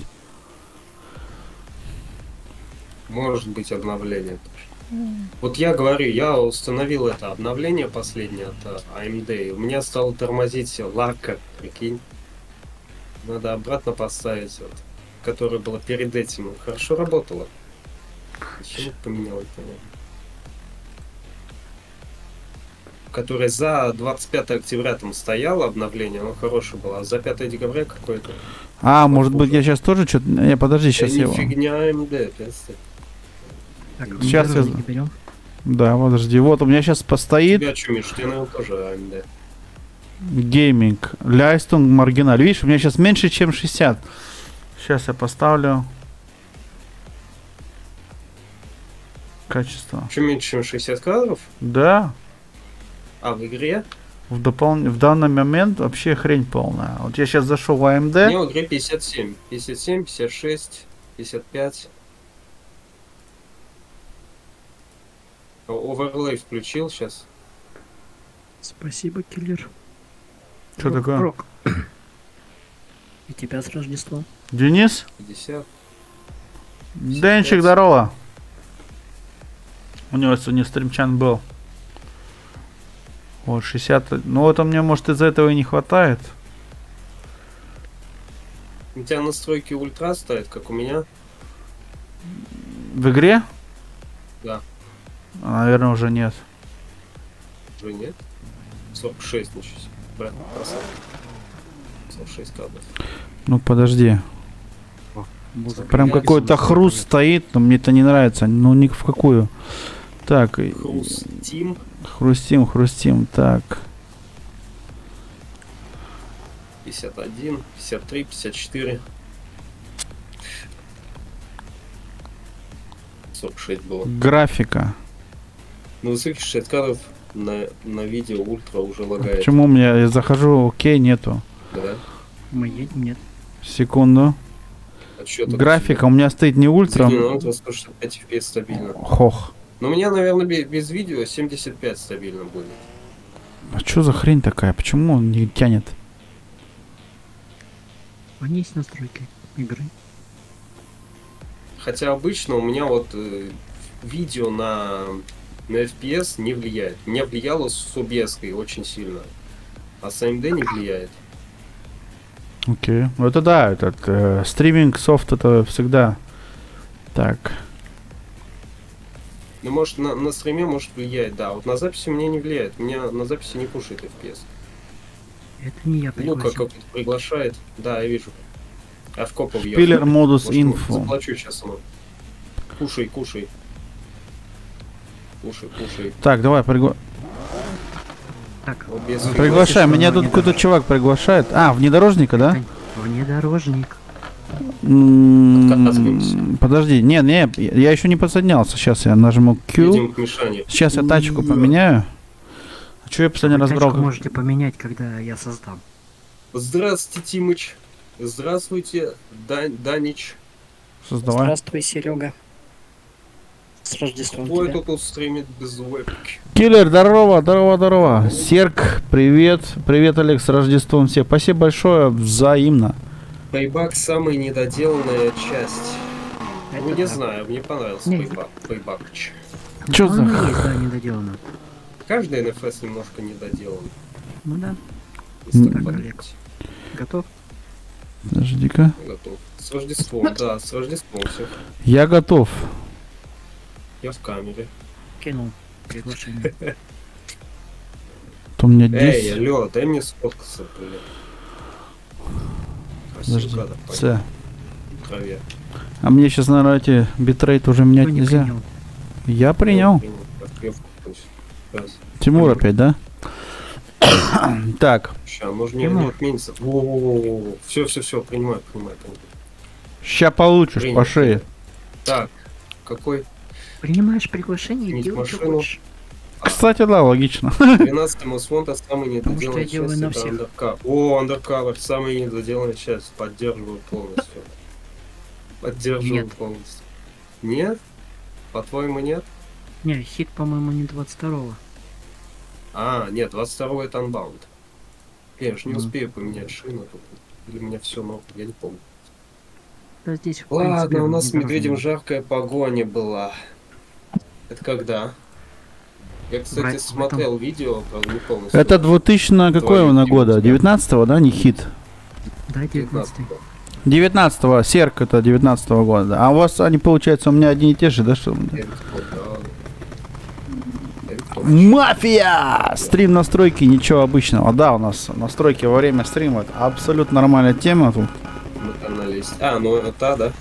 Может быть обновление тоже. Вот я говорю, я установил это обновление последнее от AMD. И у меня стало тормозить ларка, прикинь. Надо обратно поставить, вот, которая была перед этим. Хорошо работала. Почему поменялось, понятно. Которая за 25 октября там стояла обновление, оно хорошее было, а за 5 декабря какое-то.
А, может быть, я сейчас тоже что-то... Не, подожди, сейчас
не
я...
фигня AMD, представь.
Так,
Сейчас я-
внедорожники берем.
Да, подожди, вот у меня сейчас постоит
Тебя что, Миш, тебе, наверное, тоже AMD.
гейминг. Leistung маргиналь. Видишь, у меня сейчас меньше, чем 60. Сейчас я поставлю. Качество.
Что меньше, чем 60 кадров?
Да.
А, в игре?
В данный момент вообще хрень полная. Вот я сейчас зашел в AMD.
Не, в игре 57. 57, 56, 55. Оверлей включил сейчас.
Спасибо, киллер.
Что такое?
Рок. И тебя с Рождеством.
Денис?
50.
Денчик, здорово. У него сегодня стримчан был. Вот, 60. Ну вот, мне, может, из-за этого и не хватает.
У тебя настройки ультра стоят, как у меня?
В игре?
Да.
Наверное, уже нет.
Уже нет? 46, ничего себе. Брат, красава. 46 кадров.
Ну, подожди.
Музыка.
Прям
Я
какой-то
рисую.
хруст стоит, но мне это не нравится. Ну, ни в какую. Так.
Хрустим.
Хрустим. Так.
51, 53, 54. 46 было.
Графика.
На высоких 60 кадров на видео ультра уже лагает.
Почему у меня? Я захожу, окей, нету.
Да?
Мы едем, нет.
Секунду.
А чё так?
Графика у меня стоит не ультра.
Видео на ультра 165 FPS стабильно.
Хох.
Но у меня, наверное, без видео 75 стабильно будет.
А что за хрень такая? Почему он не тянет?
Они есть настройки игры.
Хотя обычно у меня вот видео на FPS не влияет. У меня влияло с OBS очень сильно. А с AMD не влияет.
Окей. Ну это да, этот стриминг софт это всегда так.
Ну, может, на стриме может влиять, да. Вот на записи у меня не влияет. У меня на записи не кушает FPS.
Это не я
Лука
пригласил.
как-то приглашает. Да, я вижу. А в копа бьет.
Пиллер модус
Может,
инфо.
заплачу сейчас ему. Кушай, кушай. Кушай, кушай.
Так, давай
Так,
Вот без
приглашай. Меня тут
Внедорожник.
какой-то чувак приглашает. А, внедорожника, да?
внедорожник.
Отказываемся.
Подожди, не, я еще не подсоединялся. Сейчас я нажму Q.
Едем к Мишане.
Сейчас я тачку поменяю. А что я последний раз брал?
Тачку можете поменять, когда я создам.
Здравствуйте, Тимыч. Здравствуйте, Данич.
Создавай.
Здравствуй, Серега. С Рождеством
Ой,
тебя.
тут стримит без вебки.
Киллер, здорово, здорово, здорово. Серк, привет. Привет, Олег, с Рождеством всех. Спасибо большое, взаимно.
Пейбак самая недоделанная часть. Ну,
Это
не
так.
знаю, мне понравился
Не.
Пейбак. Пейбак.
Чё за...
Оно есть, да, недоделано.
Каждый NFS немножко недоделан.
Ну да.
Если
Так,
подумать.
Олег. Готов?
Подожди-ка.
Готов. С Рождеством, да, с Рождеством всех.
Я готов.
Я в камере.
Кинул приглашение.
То у меня
Эй,
10.
алло, дай мне сфоткаться, блин.
Подожди.
Красиво, да,
С.
в траве.
А мне сейчас, наверное, эти битрейт уже менять
Кто не
нельзя.
принял?
Я принял.
Так, я фоткаюсь. Раз.
Тимур опять, да? Так,
Ща, можно не
Тимур.
отменится. Во-во-во-во. Все, принимаю.
ща получишь
Принято.
по шее.
Так, какой?
Принимаешь приглашение и
Сменить
делай, что
машину.
хочешь.
Кстати, да, логично.
12-й Мосфонда самый
Потому что
недоделанный
я делаю
часть
на
это
всех.
Undercover. О, Undercover, самый недоделанный часть. Поддерживаю полностью. Поддерживаю
Нет.
полностью. Нет? По-твоему нет?
Не, хит, по-моему, не 22-го.
А, нет, 22-й это Unbound. Я же не
Мгм.
успею поменять шину тут. Или у меня все новое, я не помню.
Да здесь, в принципе,
Ладно, у нас с
внедорожник.
медведем жаркая погоня была. Это когда? Я, кстати,
Брать в
смотрел видео, правда, не полностью.
Это 2000 на какое
Твою
на года?
тебя.
19-го, да, не хит?
Да, 19-й.
19-го, Серк это 19-го года. А у вас они, получается, у меня одни и те же, да, что? Мафия! Стрим настройки, ничего обычного. Да, у нас настройки во время стрима. Это абсолютно нормальная тема тут.
На канале есть. А, ну это да.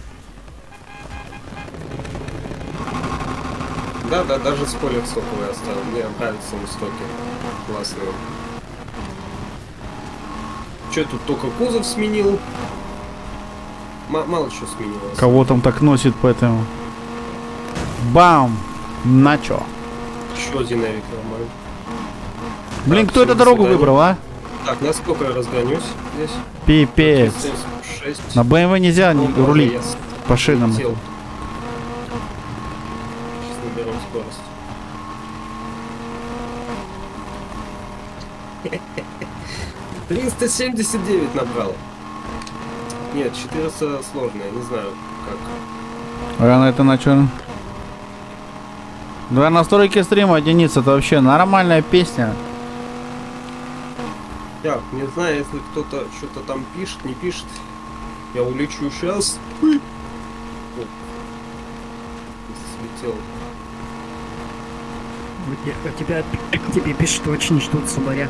Да, даже спойлер соковый оставил. Мне нравятся ему стоки. Классные. Че тут только кузов сменил? Мало что сменилось.
Кого там так носит по этому? Бам! Начо.
Еще один авик нормально.
Блин,
Так,
кто
всё,
эту
до
дорогу
свидания.
выбрал, а?
Так, насколько я разгонюсь здесь?
Пипец.
76.
На BMW нельзя
Ну,
рулить
я
по шинам.
Сейчас наберем скорость. $379 набрал. Нет, 400 сложно, я не знаю как.
Рано это начало. Да, настройки стрима единица, это вообще нормальная песня.
Так, не знаю, если кто-то что-то там пишет, не пишет, я улечу сейчас. Слетел.
У тебя тебе пишут, что очень ждут Субаря.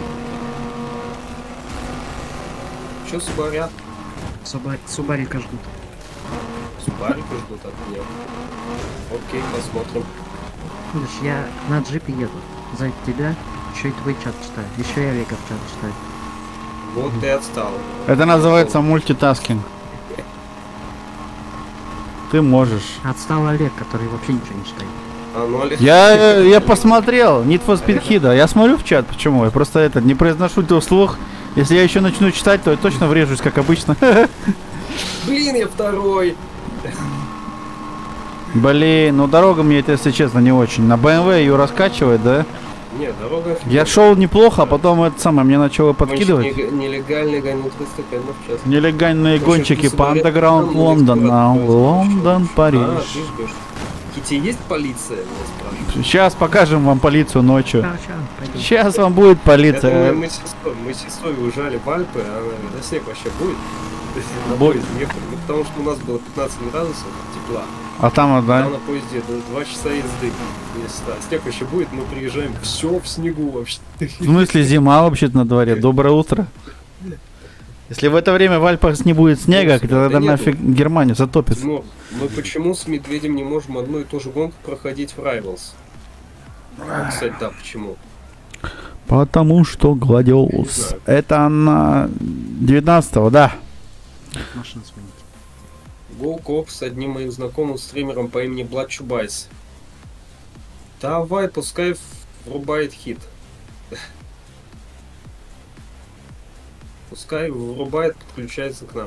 Че Субаря?
Субарика ждут.
Субарика ждут от меня. Окей, посмотрим.
Видишь, я на джипе еду. За тебя еще и твой чат читаю. Еще и Олегов чат читаю.
Вот ты отстал.
Это называется мультитаскинг. Ты можешь.
Отстал Олег, который вообще ничего не читает.
А, ну, Олег.
Я посмотрел Need for Speed Hida. Я смотрю в чат, почему? Я просто это не произношу это вслух. Если я еще начну читать, то я точно врежусь, как обычно.
Блин, я второй.
Блин, ну дорога мне это, если честно, не очень. На BMW ее раскачивает, да?
Не, дорога
Я
офигенная.
шел неплохо, а потом это самое, мне начало подкидывать.
Нелегальный гонит 300 км в час.
Нелегальные
Вообще,
гонщики по
государственный
Underground
там
Лондона.
есть город,
Лондон,
А,
Париж.
ты ждешь. Кити, есть полиция? Меня спрашивают.
Сейчас покажем вам полицию ночью.
Ща, пойду.
Сейчас вам будет
Я думаю,
полиция.
мы с сестрой уезжали в Альпы, а она говорит, да снег вообще будет? На
Будет.
поезде ехали. Ну, потому что у нас было 15 градусов тепла.
А там,
Там
да?
на поезде 2 часа езды. Если да, снег вообще будет, мы приезжаем, все в снегу вообще.
В смысле зима вообще-то на дворе. Доброе утро. Если в это время в Альпах не будет снега,
Да
тогда
нету.
нафиг Германию затопит.
Тимур, мы почему с Медведем не можем одну и ту же гонку проходить в Rivals? Вот, кстати, да, почему?
Потому что
Не
Гладиолус.
знаю.
Это на 19-го, да.
Машину сменить.
Go-коп с одним моим знакомым стримером по имени Влад Чубайс. Давай, пускай врубает хит. Пускай врубает, подключается к нам.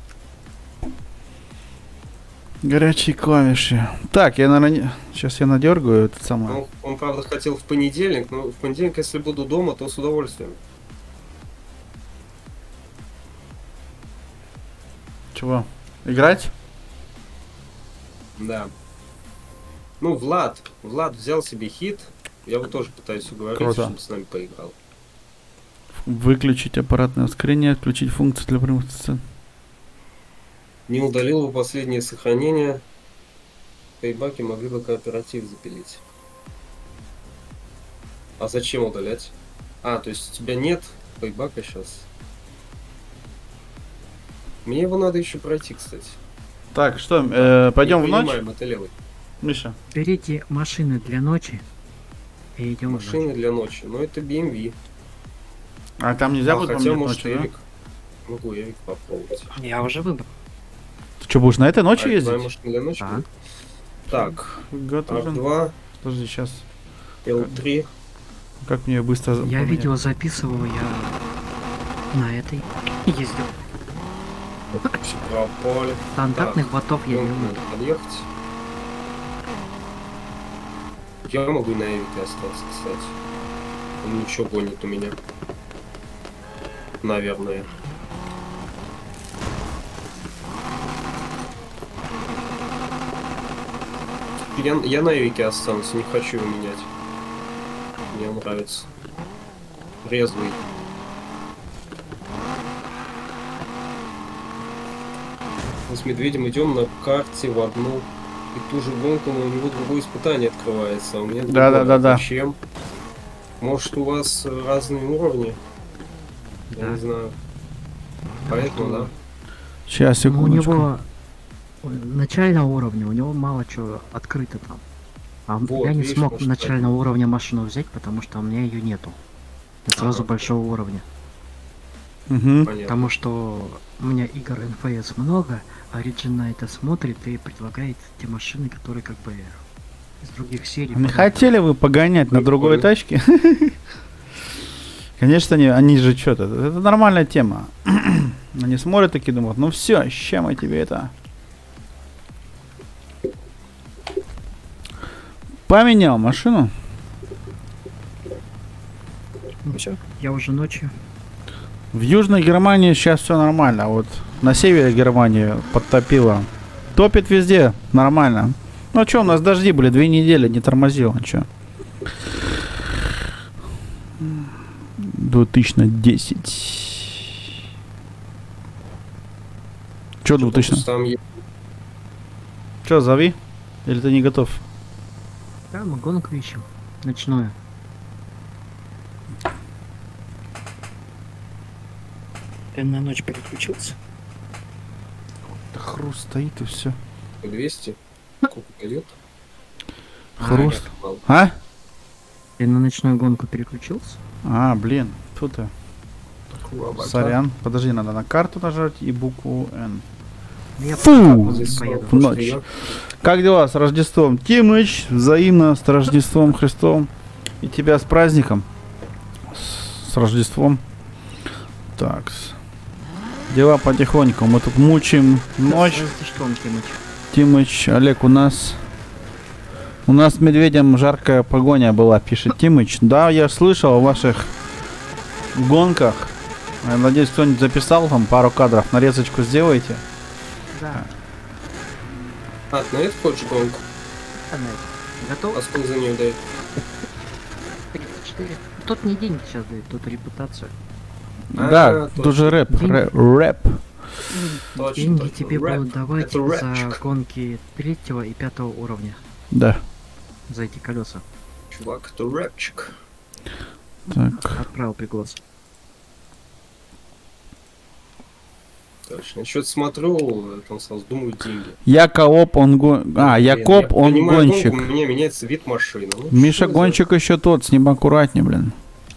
Горячие клавиши. Так, я, наверное, сейчас я надергаю это самое.
Он, правда, хотел в понедельник, но в понедельник, если буду дома, то с удовольствием.
Чего? Играть?
Да. Ну, Влад взял себе хит. Я его тоже пытаюсь уговорить,
Круто.
чтобы с нами поиграл.
Выключить аппаратное ускорение, отключить функцию для прямых сцен.
Не удалил его последнее сохранение. Пейбаки могли бы кооператив запилить. А зачем удалять? А, то есть у тебя нет пейбака сейчас. Мне его надо еще пройти, кстати.
Так, что, пойдем
Не
в ночь?
принимаем, это левый.
Миша.
Берите машины для ночи и идем в ночь.
Машины для ночи. Но это BMW.
А там нельзя
А,
будет
хотя,
поменять
может,
ночью, да?
Эвик. Могу Эвик попробовать.
Я уже выбрал.
Ты что, будешь на этой ночи
А, это твоя
ездить?
машина для ночи?
Да.
будет? Так,
Готов.
R2,
Подожди, сейчас.
L3.
Как мне быстро...
Я
поменять?
видео записывал, я на этой ездил.
Пропали.
Стандартных ботов я не
Надо
умею.
подъехать. Я могу и на Эвике остаться, кстати. Он ничего гонит у меня. Наверное. Я на Эвике останусь, не хочу его менять. Мне он нравится. Резвый. Мы с Медведем идем на карте в одну и ту же гонку, но у него другое испытание открывается, а у меня другое.
Да.
Зачем? Может, у вас разные уровни? Я
Да.
не знаю. Поэтому, да.
Сейчас,
Ну, у
секундочку.
него начального уровня, у него мало чего открыто там. А
Вот,
я не
видишь,
смог
может,
начального уровня машину взять, потому что у меня ее нету. И сразу
Ага.
большого уровня.
Угу.
Понятно.
Потому что у меня игр NFS много, а Origin на это смотрит и предлагает те машины, которые как бы из других серий.
Не хотели вы погонять на другой
Прикольно.
тачке? Конечно, они же что-то. Это нормальная тема. Они смотрят такие, думают, ну все, ща мы тебе это... Поменял машину.
Ну все, я уже ночью.
В Южной Германии сейчас все нормально. А вот на севере Германии подтопило. Топит везде. Нормально. Ну что, у нас дожди были 2 недели, не тормозило. Че? 2010. Че 2000?
Там
Че, зови? Или ты не готов?
Да, мы гонку ищем. Ночную. Ты на ночь переключился?
Да хруст стоит и все.
200. Сколько дает?
Хруст.
Мало.
А?
Ты на ночную гонку переключился?
А, блин. Тут-то.
Лобода.
Сорян. Подожди, надо на карту нажать и букву Н.
Я
Фу!
Здесь
поеду.
В ночь. Как дела с Рождеством? Тимыч, взаимно с Рождеством Христом. И тебя с праздником. С Рождеством. Так. Дела потихоньку. Мы тут мучаем ночь.
Что, Тимыч?
Тимыч, Олег у нас. У нас с медведем жаркая погоня была, пишет Тимыч. Да, я слышал о ваших гонках. Я надеюсь, кто-нибудь записал там пару кадров. Нарезочку сделайте.
Да,
А, на это хочешь гонку?
готов?
А сколько за нее дают?
34. Тот не деньги сейчас дает, тут репутацию.
Да,
точно.
тут же рэп.
Деньги.
Рэп.
Точно,
Деньги
точно.
тебе
Рэп.
будут давать
Это
за
рэпчик.
гонки 3 и 5 уровня.
Да.
За эти колеса.
Чувак, это рэпчик.
Так.
Отправил приглас.
Точно. Я что-то смотрю, там сразу думаю деньги.
Якоб, он Якоб,
Я
он
понимаю,
гонщик.
гонку, у меня меняется вид машины. Ну,
Миша
что за-
гонщик еще тот, с ним аккуратнее, блин.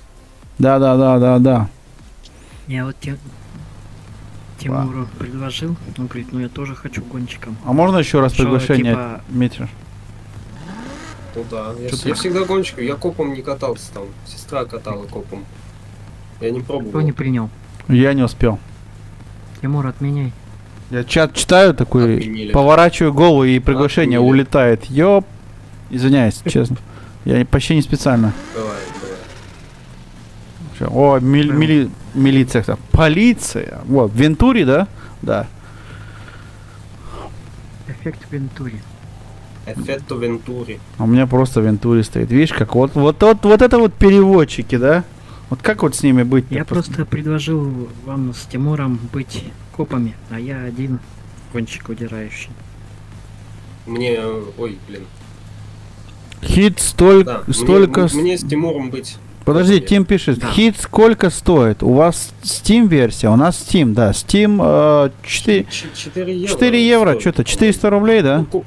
Да.
Я вот Тимуру предложил, он говорит, ну я тоже хочу гонщиком.
А можно еще раз
Что,
приглашение,
типа-
Митя?
Ну да, я,
Чё-то-
я всегда гонщик, я копом не катался там. Сестра катала копом. Я не пробовал.
Кто не принял?
Я не успел.
Тимур, отменяй.
Я чат читаю такой,
Отменили.
поворачиваю голову и приглашение
Отменили.
улетает. Ёп. Извиняюсь, честно. Я почти не специально.
Давай.
Всё. О, милиция. Полиция. Вот, в Вентуре, да? Да.
Эффект Вентури.
Эффетто Вентури.
А у меня просто в Вентуре стоит. Видишь, как вот это вот переводчики, да? Вот как вот с ними быть?
Я просто предложил вам с Тимуром быть копами, а я один гонщик удирающий.
Мне, ой, блин.
Хит
Да,
столько...
мне с Тимуром быть.
Подожди,
копами.
Тим пишет,
Да.
хит сколько стоит? У вас Steam версия, у нас Steam, да. Steam 4
4 евро.
4 евро,
стоит,
что-то,
по-моему.
400 рублей, да?
Ну,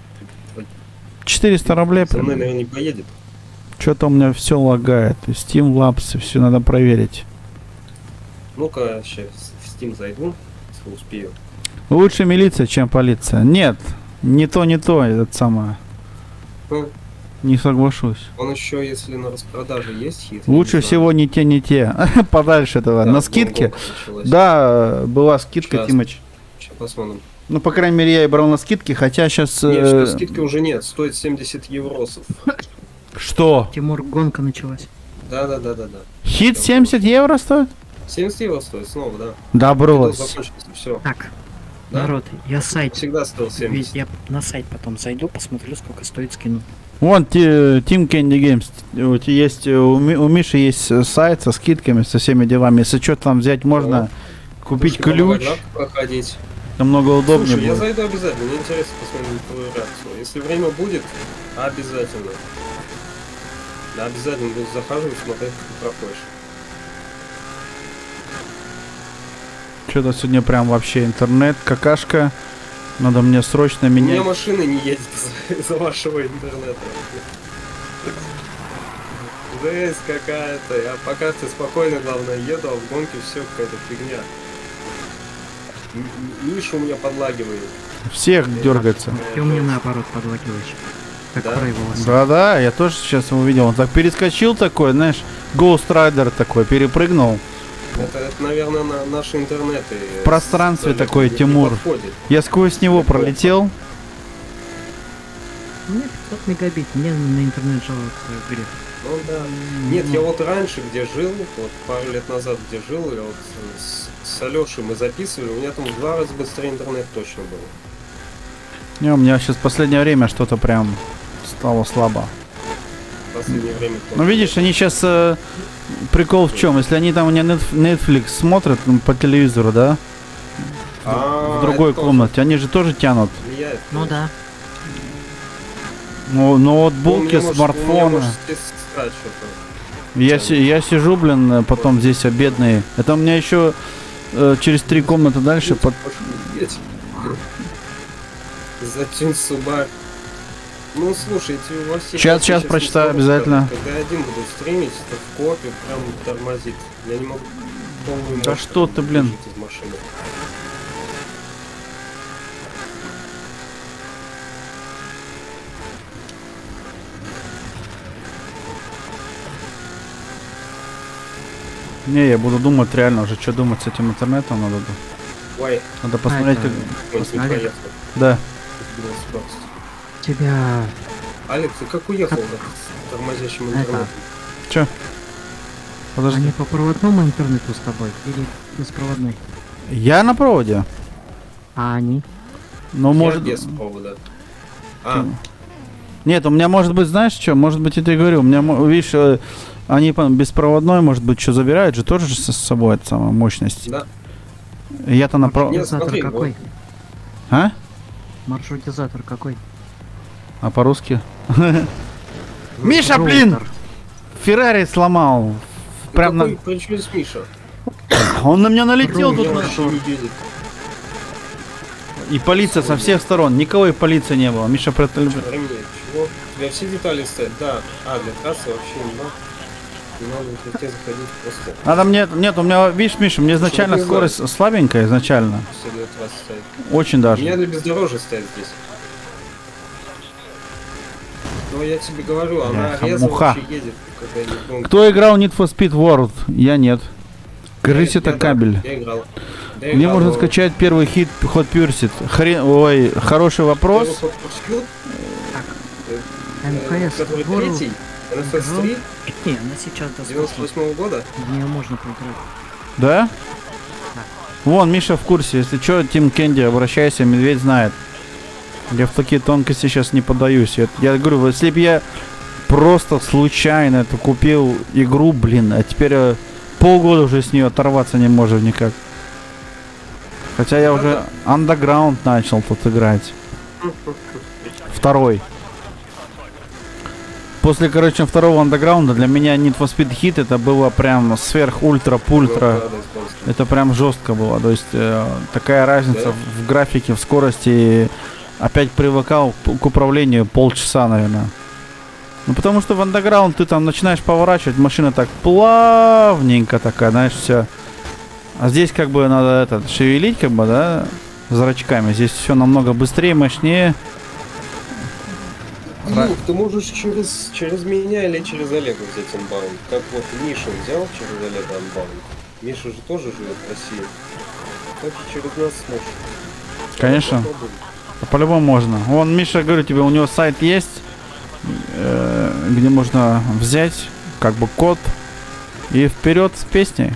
400 рублей.
со мной, наверное, не поедет.
Что-то у меня все лагает. Steam Labs, все надо проверить.
Ну-ка, сейчас в Steam зайду, если успею.
Лучше милиция, чем полиция. Нет, не то, этот самое.
Ну,
Не соглашусь.
он еще, если на распродаже есть хит. я
Лучше
не
всего не те. Подальше этого.
знаю.
На
Да,
скидке.
гонка началась.
Да, была скидка,
Сейчас.
Тимыч.
Сейчас посмотрим.
Ну, по крайней мере, я и брал на скидке, хотя сейчас...
Нет, что скидки уже нет, стоит 70 евросов.
Что?
Тимур, гонка началась.
Да.
Хит 70 евро стоит?
70 евро стоит снова, да.
Да брось.
Закончился, все.
Так,
Да?
народ, я сайт.
Всегда стоил 70.
Я на сайт потом зайду, посмотрю, сколько стоит, скину.
Вон, Team Candy Games. У Миши есть сайт со скидками, со всеми делами. Если что там взять, можно купить
Слушай,
ключ.
помогать проходить.
Намного удобнее
Слушай, я
будет.
зайду обязательно, мне интересно посмотреть на твою реакцию. Если время будет, обязательно. Да, обязательно буду захаживать, смотреть, как ты проходишь.
Что-то сегодня прям вообще интернет, какашка. Надо мне срочно
У меня
менять.
машина не едет из-за вашего интернета. Жесть какая-то. Я пока ты спокойно, главное, еду, а в гонке все какая-то фигня. Миша у меня подлагивает.
Всех дергается.
И у меня наоборот подлагиваешь. Как
Да?
проявилось.
Да, я тоже сейчас его видел. Он так перескочил такой, знаешь, Ghost Rider такой, перепрыгнул.
Это, наверное, наши интернеты.
В пространстве
стали
такой,
не
Тимур.
подходит.
Я сквозь него
Неплохо.
пролетел.
У меня 500 мегабит, мне на интернет жаловаться грех.
Ну да. Нет, я вот раньше, где жил, вот пару лет назад, где жил, я вот с Алешей мы записывали, у меня там в 2 раза быстрее интернет точно был.
Не, у меня сейчас в последнее время что-то прям стало слабо.
В последнее время
Ну
тоже.
видишь, они сейчас прикол в чем? Если они там у меня Netflix смотрят по телевизору, да, в другой
это тоже
комнате, они же тоже тянут.
влияет,
Ну
конечно.
да.
Ну,
Ну, у
ноутбуки,
меня может- у меня
смартфоны.
может сестра что-то.
Я сижу, блин, потом здесь обедные. Это у меня еще через 3 комнаты дальше под...
Затюн Субар. Ну слушайте, во всех...
Сейчас прочитаю обязательно.
Когда я один буду стримить, то в копе прям тормозит. Я не могу полную
Да
мощь
что ты, блин.
выжать из машины.
Не, я буду думать реально уже, что думать с этим интернетом надо.
Ой,
Надо посмотреть,
это-
как...
какой-нибудь
Олег.
поехал.
Да.
Тебя
Алекс, ты как уехал с тормозящим
Это-
интернетом?
Чё? Подожди.
Они по проводному интернету с тобой или беспроводной?
Я на проводе.
А они?
Ну,
Я
может...
без провода. А,
Нет, у меня может быть, знаешь что? Может быть, я тебе говорю, у меня, видишь, они беспроводной, может быть, что забирают же тоже с собой, это самая мощность.
да.
Я-то на проводе.
Нет,
Маршрутизатор
смотри,
какой?
А?
Маршрутизатор какой?
А по-русски? Миша, блин!
Роутер.
Феррари сломал. Прям на...
При чем здесь Миша?
Он на меня налетел
Меня
тут.
вообще не едет.
И полиция со всех сторон. Никого и полиции не было. Миша
Ремень, чего? У тебя все детали стоят? Да. А, для трассы вообще не надо. Не надо в лифте заходить просто.
надо мне... Нет, у меня, видишь, Миша, мне изначально
не
скорость слабенькая изначально.
Все для трассы стоят.
Очень
У
даже.
меня для бездорожья стоит здесь. Но я тебе говорю, она
Бляха,
резво
муха.
вообще едет, когда я не помню.
Кто играл в Need for Speed World? Я нет. Грызь это
Я, да,
кабель.
Я играл. Да,
Где
играл,
можно
но
скачать первый хит Hot Pursuit? Ой, хороший вопрос.
первый Hot Pursuit,
МКС
который
World.
третий, NFS3,
Не, она сейчас доступна.
98-го года.
В нее можно поиграть.
Да? Вон, Миша в курсе. Если что, Тим Кенди, обращайся, медведь знает. Я в такие тонкости сейчас не поддаюсь. Я говорю, вот если бы я просто случайно это купил игру, блин, а теперь полгода уже с нее оторваться не можем никак. Хотя я уже Underground начал тут играть. Второй. После, короче, второго андеграунда для меня Need for Speed Hit это было прям сверх-ультра-пультра. Это прям жестко было. То есть такая разница
Да?
в графике, в скорости. Опять привыкал к управлению полчаса, наверное. Ну потому что в Underground ты там начинаешь поворачивать, машина так плавненько такая, знаешь, все. А здесь как бы надо шевелить, как бы, да, зрачками. Здесь все намного быстрее, мощнее.
Димик, ты можешь через меня или через Олега взять анбаунд. Как вот Миша взял через Олега анбаунд. Миша же тоже живет в России. Так и через нас сможешь.
Конечно.
Попробуй.
По-любому можно. Вон, Миша, говорю тебе, у него сайт есть, где можно взять, как бы, код и вперед с песней.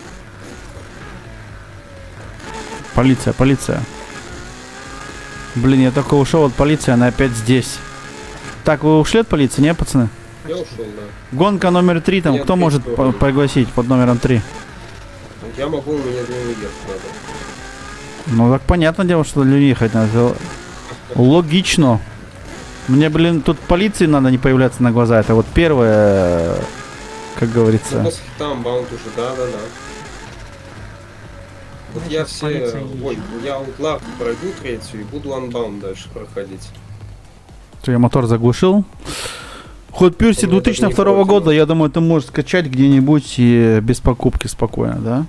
Полиция, полиция. Блин, я только ушел от полиции, она опять здесь. Так, вы ушли от полиции, не, пацаны?
Я ушел, да.
Гонка номер 3, там,
Я
кто
опять
может
тоже.
пригласить под номером 3?
Я могу, у меня для него ехать надо.
Ну, так понятное дело, что для них это логично. Мне, блин, тут полиции надо не появляться на глаза. Это вот первое, как
Ну,
говорится.
после там баунд уже, да. Вот
Ну,
я
сейчас
все,
полиция
ой,
едет.
я Outlast пройду третью и буду анбаунд дальше проходить.
Что, я мотор заглушил. Hot Pursuit
Ну, это
2002
не против.
года, я думаю, ты можешь скачать где-нибудь и без покупки спокойно, да?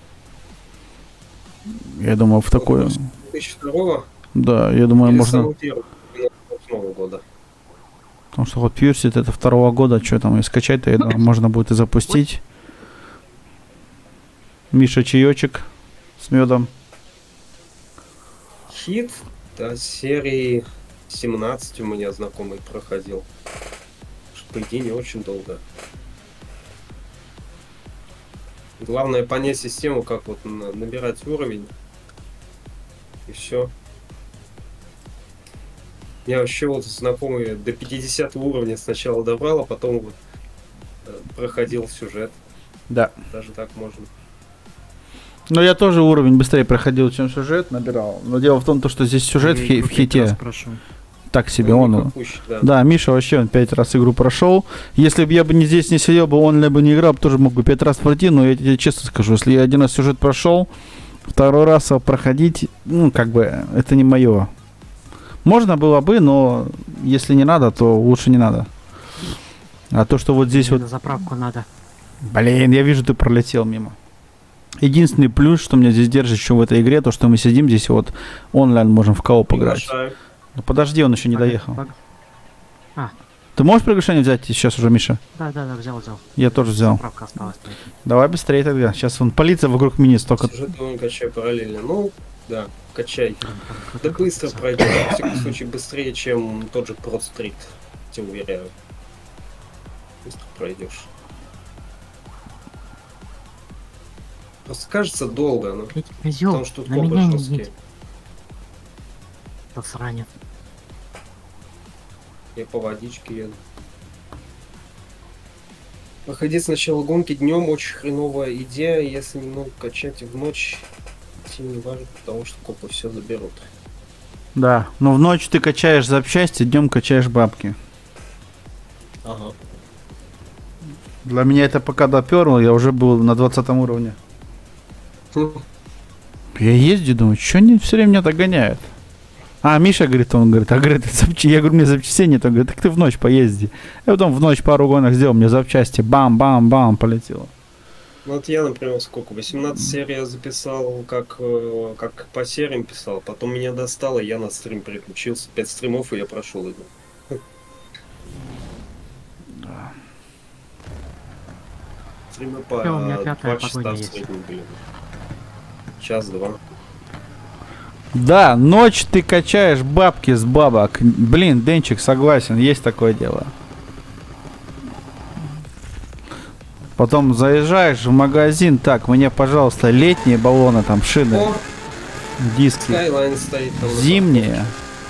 Я думаю, в такое...
2002
Да, я думаю,
или
можно...
самый первый, 98 года.
Потому что Hot Pursuit это 2 года, что там и скачать-то, я думаю, можно будет и запустить. Миша, чаечек с медом.
Хит до серии 17 у меня знакомый проходил. Что, по идее, не очень долго. Главное понять систему, как вот набирать уровень. И все. Я вообще вот знакомый до 50 уровня сначала добрал, а потом вот проходил сюжет.
Да.
Даже так можно.
Но я тоже уровень быстрее проходил, чем сюжет набирал. Но дело в том, что здесь сюжет в хите так себе.
Ну,
Он,
попуще, да.
да, Миша вообще он 5 раз игру прошел. Если бы я бы не здесь не сидел бы, он либо не играл, тоже мог бы 5 раз пройти. Но я тебе честно скажу, если я один раз сюжет прошел, второй раз его проходить, ну, как бы, это не мое. Можно было бы, но если не надо, то лучше не надо. А то, что вот здесь
Мне
вот...
на заправку надо.
Блин, я вижу, ты пролетел мимо. Единственный плюс, что меня здесь держит еще в этой игре, то, что мы сидим здесь вот онлайн можем в кооп играть.
Приглашаю.
Ну, подожди, он еще не доехал.
А,
Ты можешь приглашение взять сейчас уже, Миша?
да, взял.
Я тоже взял.
Заправка осталась.
Давай быстрее тогда. Сейчас вон полиция вокруг меня столько...
Сюжет он качай параллельно. Ну, да, качай. Да быстро пройдет. В всяком случае, быстрее, чем тот же Pro Street. тебе уверяю. Быстро пройдешь. Просто кажется долго, но
Эти козел,
потому что тут
на
копы
меня не
жесткие.
едет. Посранец.
Я по водичке еду. Проходить сначала гонки днем очень хреновая идея, если немного качать в ночь, идти не важно, потому что копы все заберут.
Да, но в ночь ты качаешь запчасти, днем качаешь бабки.
Ага.
Для меня это пока доперло, я уже был на 20 уровне. Я езжу, думаю, что они все время меня догоняют. А, Миша говорит, он говорит, я говорю, мне запчастей нет, он говорит, так ты в ночь поезди. Я потом в ночь пару гонок сделал, мне запчасти, бам-бам-бам, полетело.
Ну вот я, например, сколько, 18 серий я записал, как по сериям писал, потом меня достало, я на стрим переключился, 5 стримов, и я прошел игру. Стримы по
Всё, у меня
2
5-я
часа
погоня
в
есть.
среднем были. Час-два.
Да, ночь ты качаешь бабки с бабок. Блин, Денчик, согласен, есть такое дело. Потом заезжаешь в магазин, так, мне, пожалуйста, летние баллоны, там, шины,
О,
диски,
Skyline стоит там.
зимние.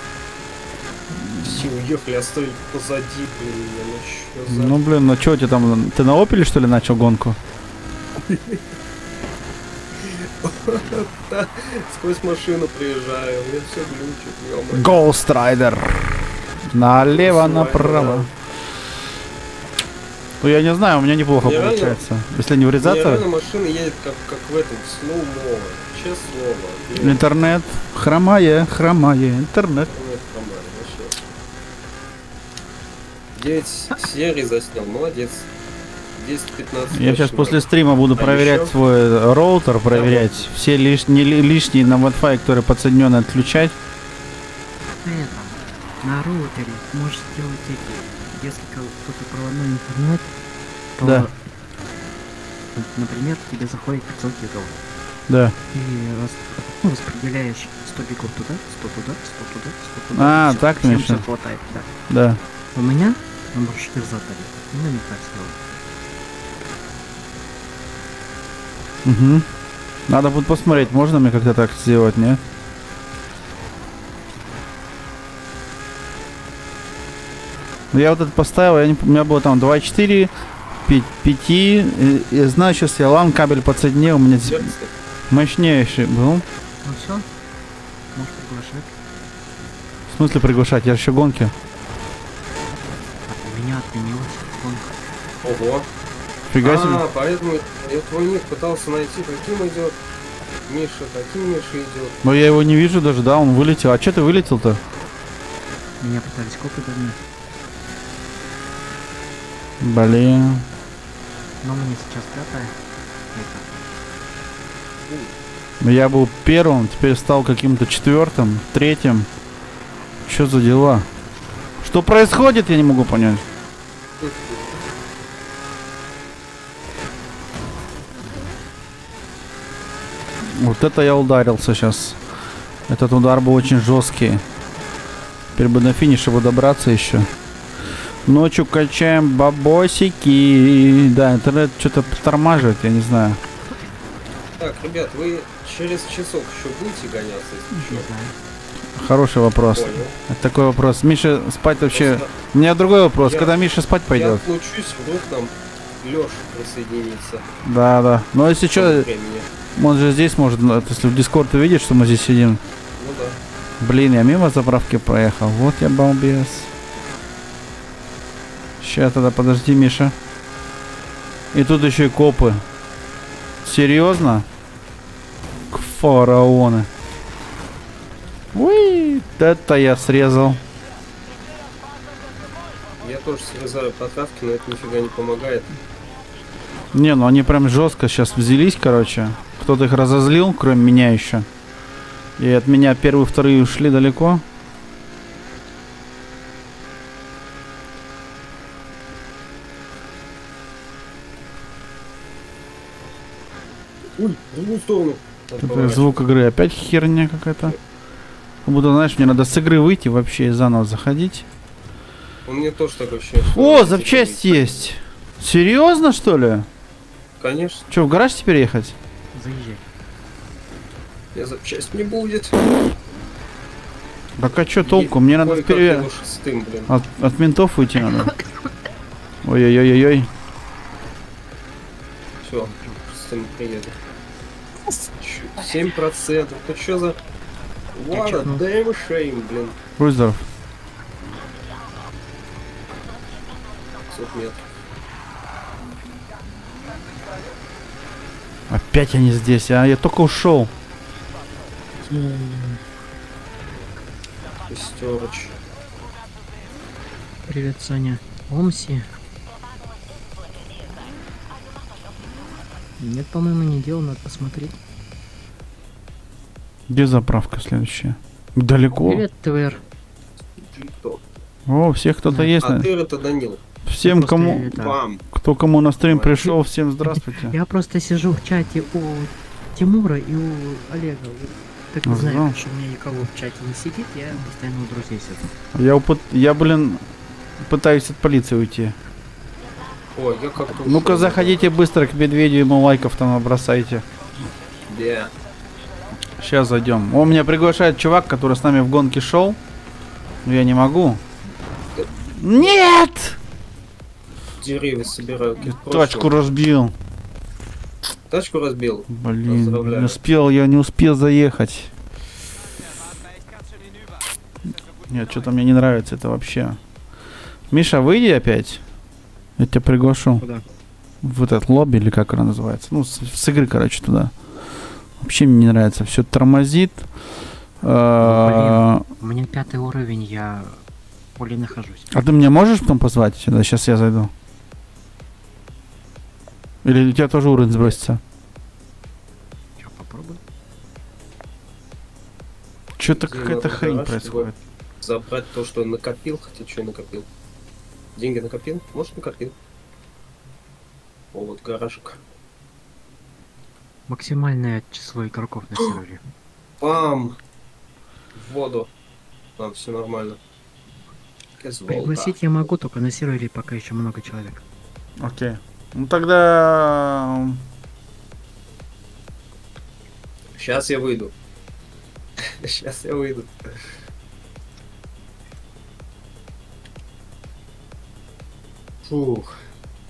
Все, уехали, оставили позади, блин, ну чё за...
Ну, блин, ну что у тебя там, ты на Опеле, что ли, начал гонку?
Да, сквозь машину приезжаю, у меня все глючит, ё-моё.
Ghost Rider. Налево,
Ghost Rider,
направо. Ну, я не знаю, у меня неплохо
Мне реально-
получается. Если не
Мне
врезаться,
реально машина едет как в этом, в слоумо, честное слово.
интернет, хромая, интернет.
Нет, нормально, вообще. 9 серий заснял, молодец. 10-15.
Я сейчас
точно.
после стрима буду
А
проверять
ещё?
свой роутер, проверять все лишние на Wi-Fi, которые подсоединены, отключать.
Это, на роутере можешь сделать эти, если кто-то проводной интернет, то,
Да.
например, тебе заходит 500 гигов,
Да.
и распределяешь 100 гигов туда, 100 туда, 100 туда, 100 туда.
А,
всё,
так
всем
имеешь в
всё
виду?
хватает, да.
Да.
У меня на маршрутизаторе, у меня не так сделано.
Угу. Надо будет посмотреть, можно мне как-то так сделать, нет? Ну, я вот это поставил, у меня было там 2.4, 5, и знаю, сейчас я LAN кабель подсоединил, у меня здесь
Сердце.
мощнейший был.
Ну все, можешь приглашать.
В смысле приглашать, я же еще гонки.
У меня отменилась гонка.
Ого.
Фига себе.
Поэтому я твой ник пытался найти, каким идет Миша, каким Миша идет.
Но я его не вижу даже, да, он вылетел. А че ты вылетел-то?
Меня пытались копы догнать.
Блин.
Но мне сейчас 5-я.
Ну, я был первым, теперь стал каким-то 4-м, 3-м. Что за дела? Что происходит, я не могу понять. Вот это я ударился сейчас. Этот удар был очень жесткий. Теперь бы на финише бы добраться еще. Ночью качаем бабосики. Да, интернет что-то тормаживает, я не знаю.
Так, ребят, вы через часок еще будете гоняться, если
Не
что?
знаю.
Хороший вопрос.
Понял.
Это такой вопрос. Миша спать вообще...
Просто
У меня другой вопрос.
Я-
Когда Миша спать
я
пойдет?
отлучусь, вдруг там Леша присоединится.
Да, да. Но если
к
что,
тому времени.
он же здесь может... ну, если в Дискорд увидит, что мы здесь сидим.
Ну да.
Блин, я мимо заправки проехал. Вот я балбес. Сейчас тогда подожди, Миша. И тут еще и копы. Серьезно? Фараоны. Уи, это я срезал.
Я тоже срезаю потравки, но это нифига не помогает.
Не, ну они прям жестко сейчас взялись, короче. Кто-то их разозлил, кроме меня еще. И от меня первые, вторые ушли далеко.
Ой, в другую сторону. Надо
Это
поворачивать.
звук игры опять херня какая-то. Как будто, знаешь, мне надо с игры выйти вообще и заново заходить.
У меня тоже такое ощущение, что
О,
он
запчасть
типа,
есть. Серьезно, что ли?
Конечно,
Че, в гараж теперь ехать?
Заезжай.
я запчасть не будет.
Так а что толку? Мне надо
Ой, как
вперед.
его шестым, блин.
От ментов уйти надо. Ой-ой-ой-ой.
Все, шестым приеду. 7%. Ну что за... What a
чихнул.
damn shame, блин.
Будь здоров.
500 метров.
Опять они здесь, а? Я только ушел.
Шестерочь.
Привет, Саня. Омси. Нет, по-моему, не делал, надо посмотреть.
Где заправка следующая? Далеко.
Привет, ТВР.
Джито.
О, всех кто-то есть.
А ты это Данил.
Всем,
Просто
кому,
это-
Бам.
кто кому на стрим
Ой.
пришел, всем здравствуйте.
Я просто сижу в чате у Тимура и у Олега. Вот. Так не
Ага.
знаю, что у меня никого в чате не сидит, я постоянно у друзей сижу.
Я, блин, пытаюсь от полиции уйти.
Ой, я как-то...
Ну-ка,
ушел.
заходите быстро к медведю, ему лайков там набросайте.
Да.
Сейчас зайдем. О, меня приглашает чувак, который с нами в гонке шел. Но я не могу. Нет!
Деревья собирают.
Тачку разбил.
Тачку разбил.
Блин,
Поздравляю.
я не успел заехать. Нет, что-то мне не нравится это вообще. Миша, выйди опять. Я тебя приглашу.
Куда?
В этот лобби, или как она называется. Ну, с игры, короче, туда. Вообще мне не нравится. Все тормозит.
У меня 5 уровень, я в поле нахожусь.
А ты меня можешь потом позвать сюда? Сейчас я зайду. Или у тебя тоже уровень сбросится?
Чё, попробуй.
Что-то
Где
какая-то
надо
хрень
гараж,
происходит.
Забрать то, что накопил. Хотя что накопил? Деньги накопил? Может, накопил? О, вот гаражик.
Максимальное число игроков на сервере.
Пам! В воду. Там все нормально. Кэзволка.
Пригласить я могу, только на сервере пока еще много человек.
Окей. Ну тогда...
Сейчас я выйду. Сейчас я выйду. Фух.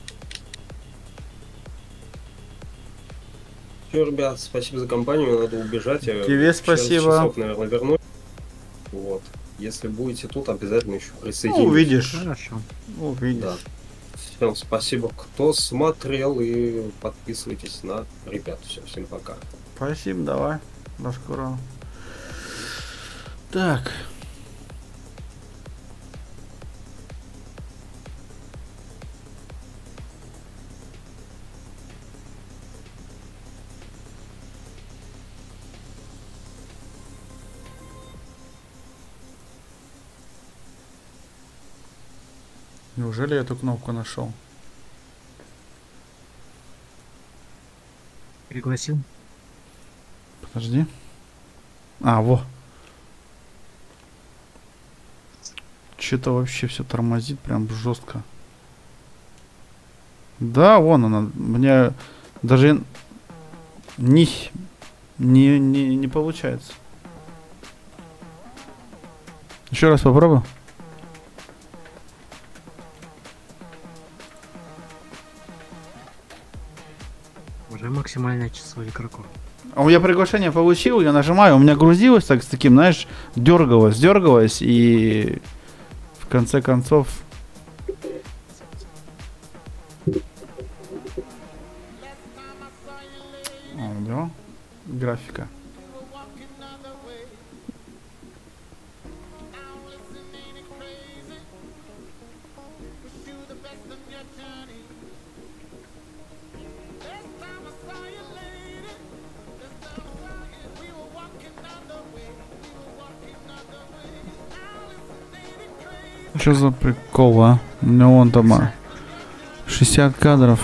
Все, ребят, спасибо за компанию, мне надо убежать. Я
Тебе
через
спасибо.
часов, наверное, вернусь. Вот. Если будете тут, обязательно еще присоединитесь.
Увидишь.
Хорошо.
Увидишь.
Да. Всем спасибо, кто смотрел, и подписывайтесь на ребят. Все, всем пока.
Спасибо, давай. До скорого. Так. Неужели я эту кнопку нашел?
Пригласил?
Подожди. А, во. Что-то вообще все тормозит прям жестко. Да, вон она. Мне даже не получается. Еще раз попробую.
Уже максимальное число игроков.
А я приглашение получил, я нажимаю, у меня грузилось так с таким, знаешь, дергалось, и в конце концов... О, да, графика. Что за прикол, а? У меня вон там 60 кадров.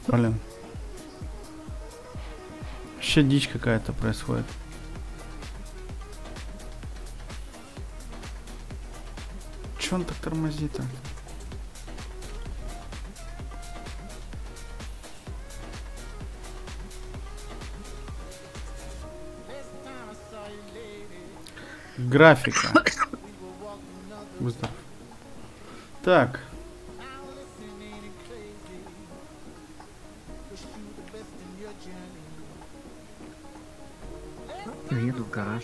Блин. Вообще дичь какая-то происходит. Че он так тормозит-то? Графика. Быстро. Так.
Я еду в гараж.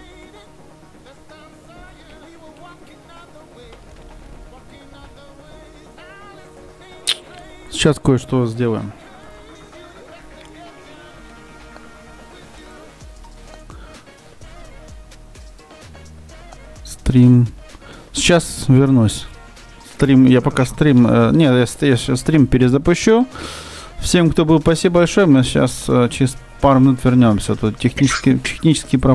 Сейчас кое-что сделаем. Стрим. Сейчас вернусь. Стрим, я пока стрим... нет, я сейчас стрим перезапущу. Всем, кто был, спасибо большое. Мы сейчас через пару минут вернемся. Тут технические проблемы.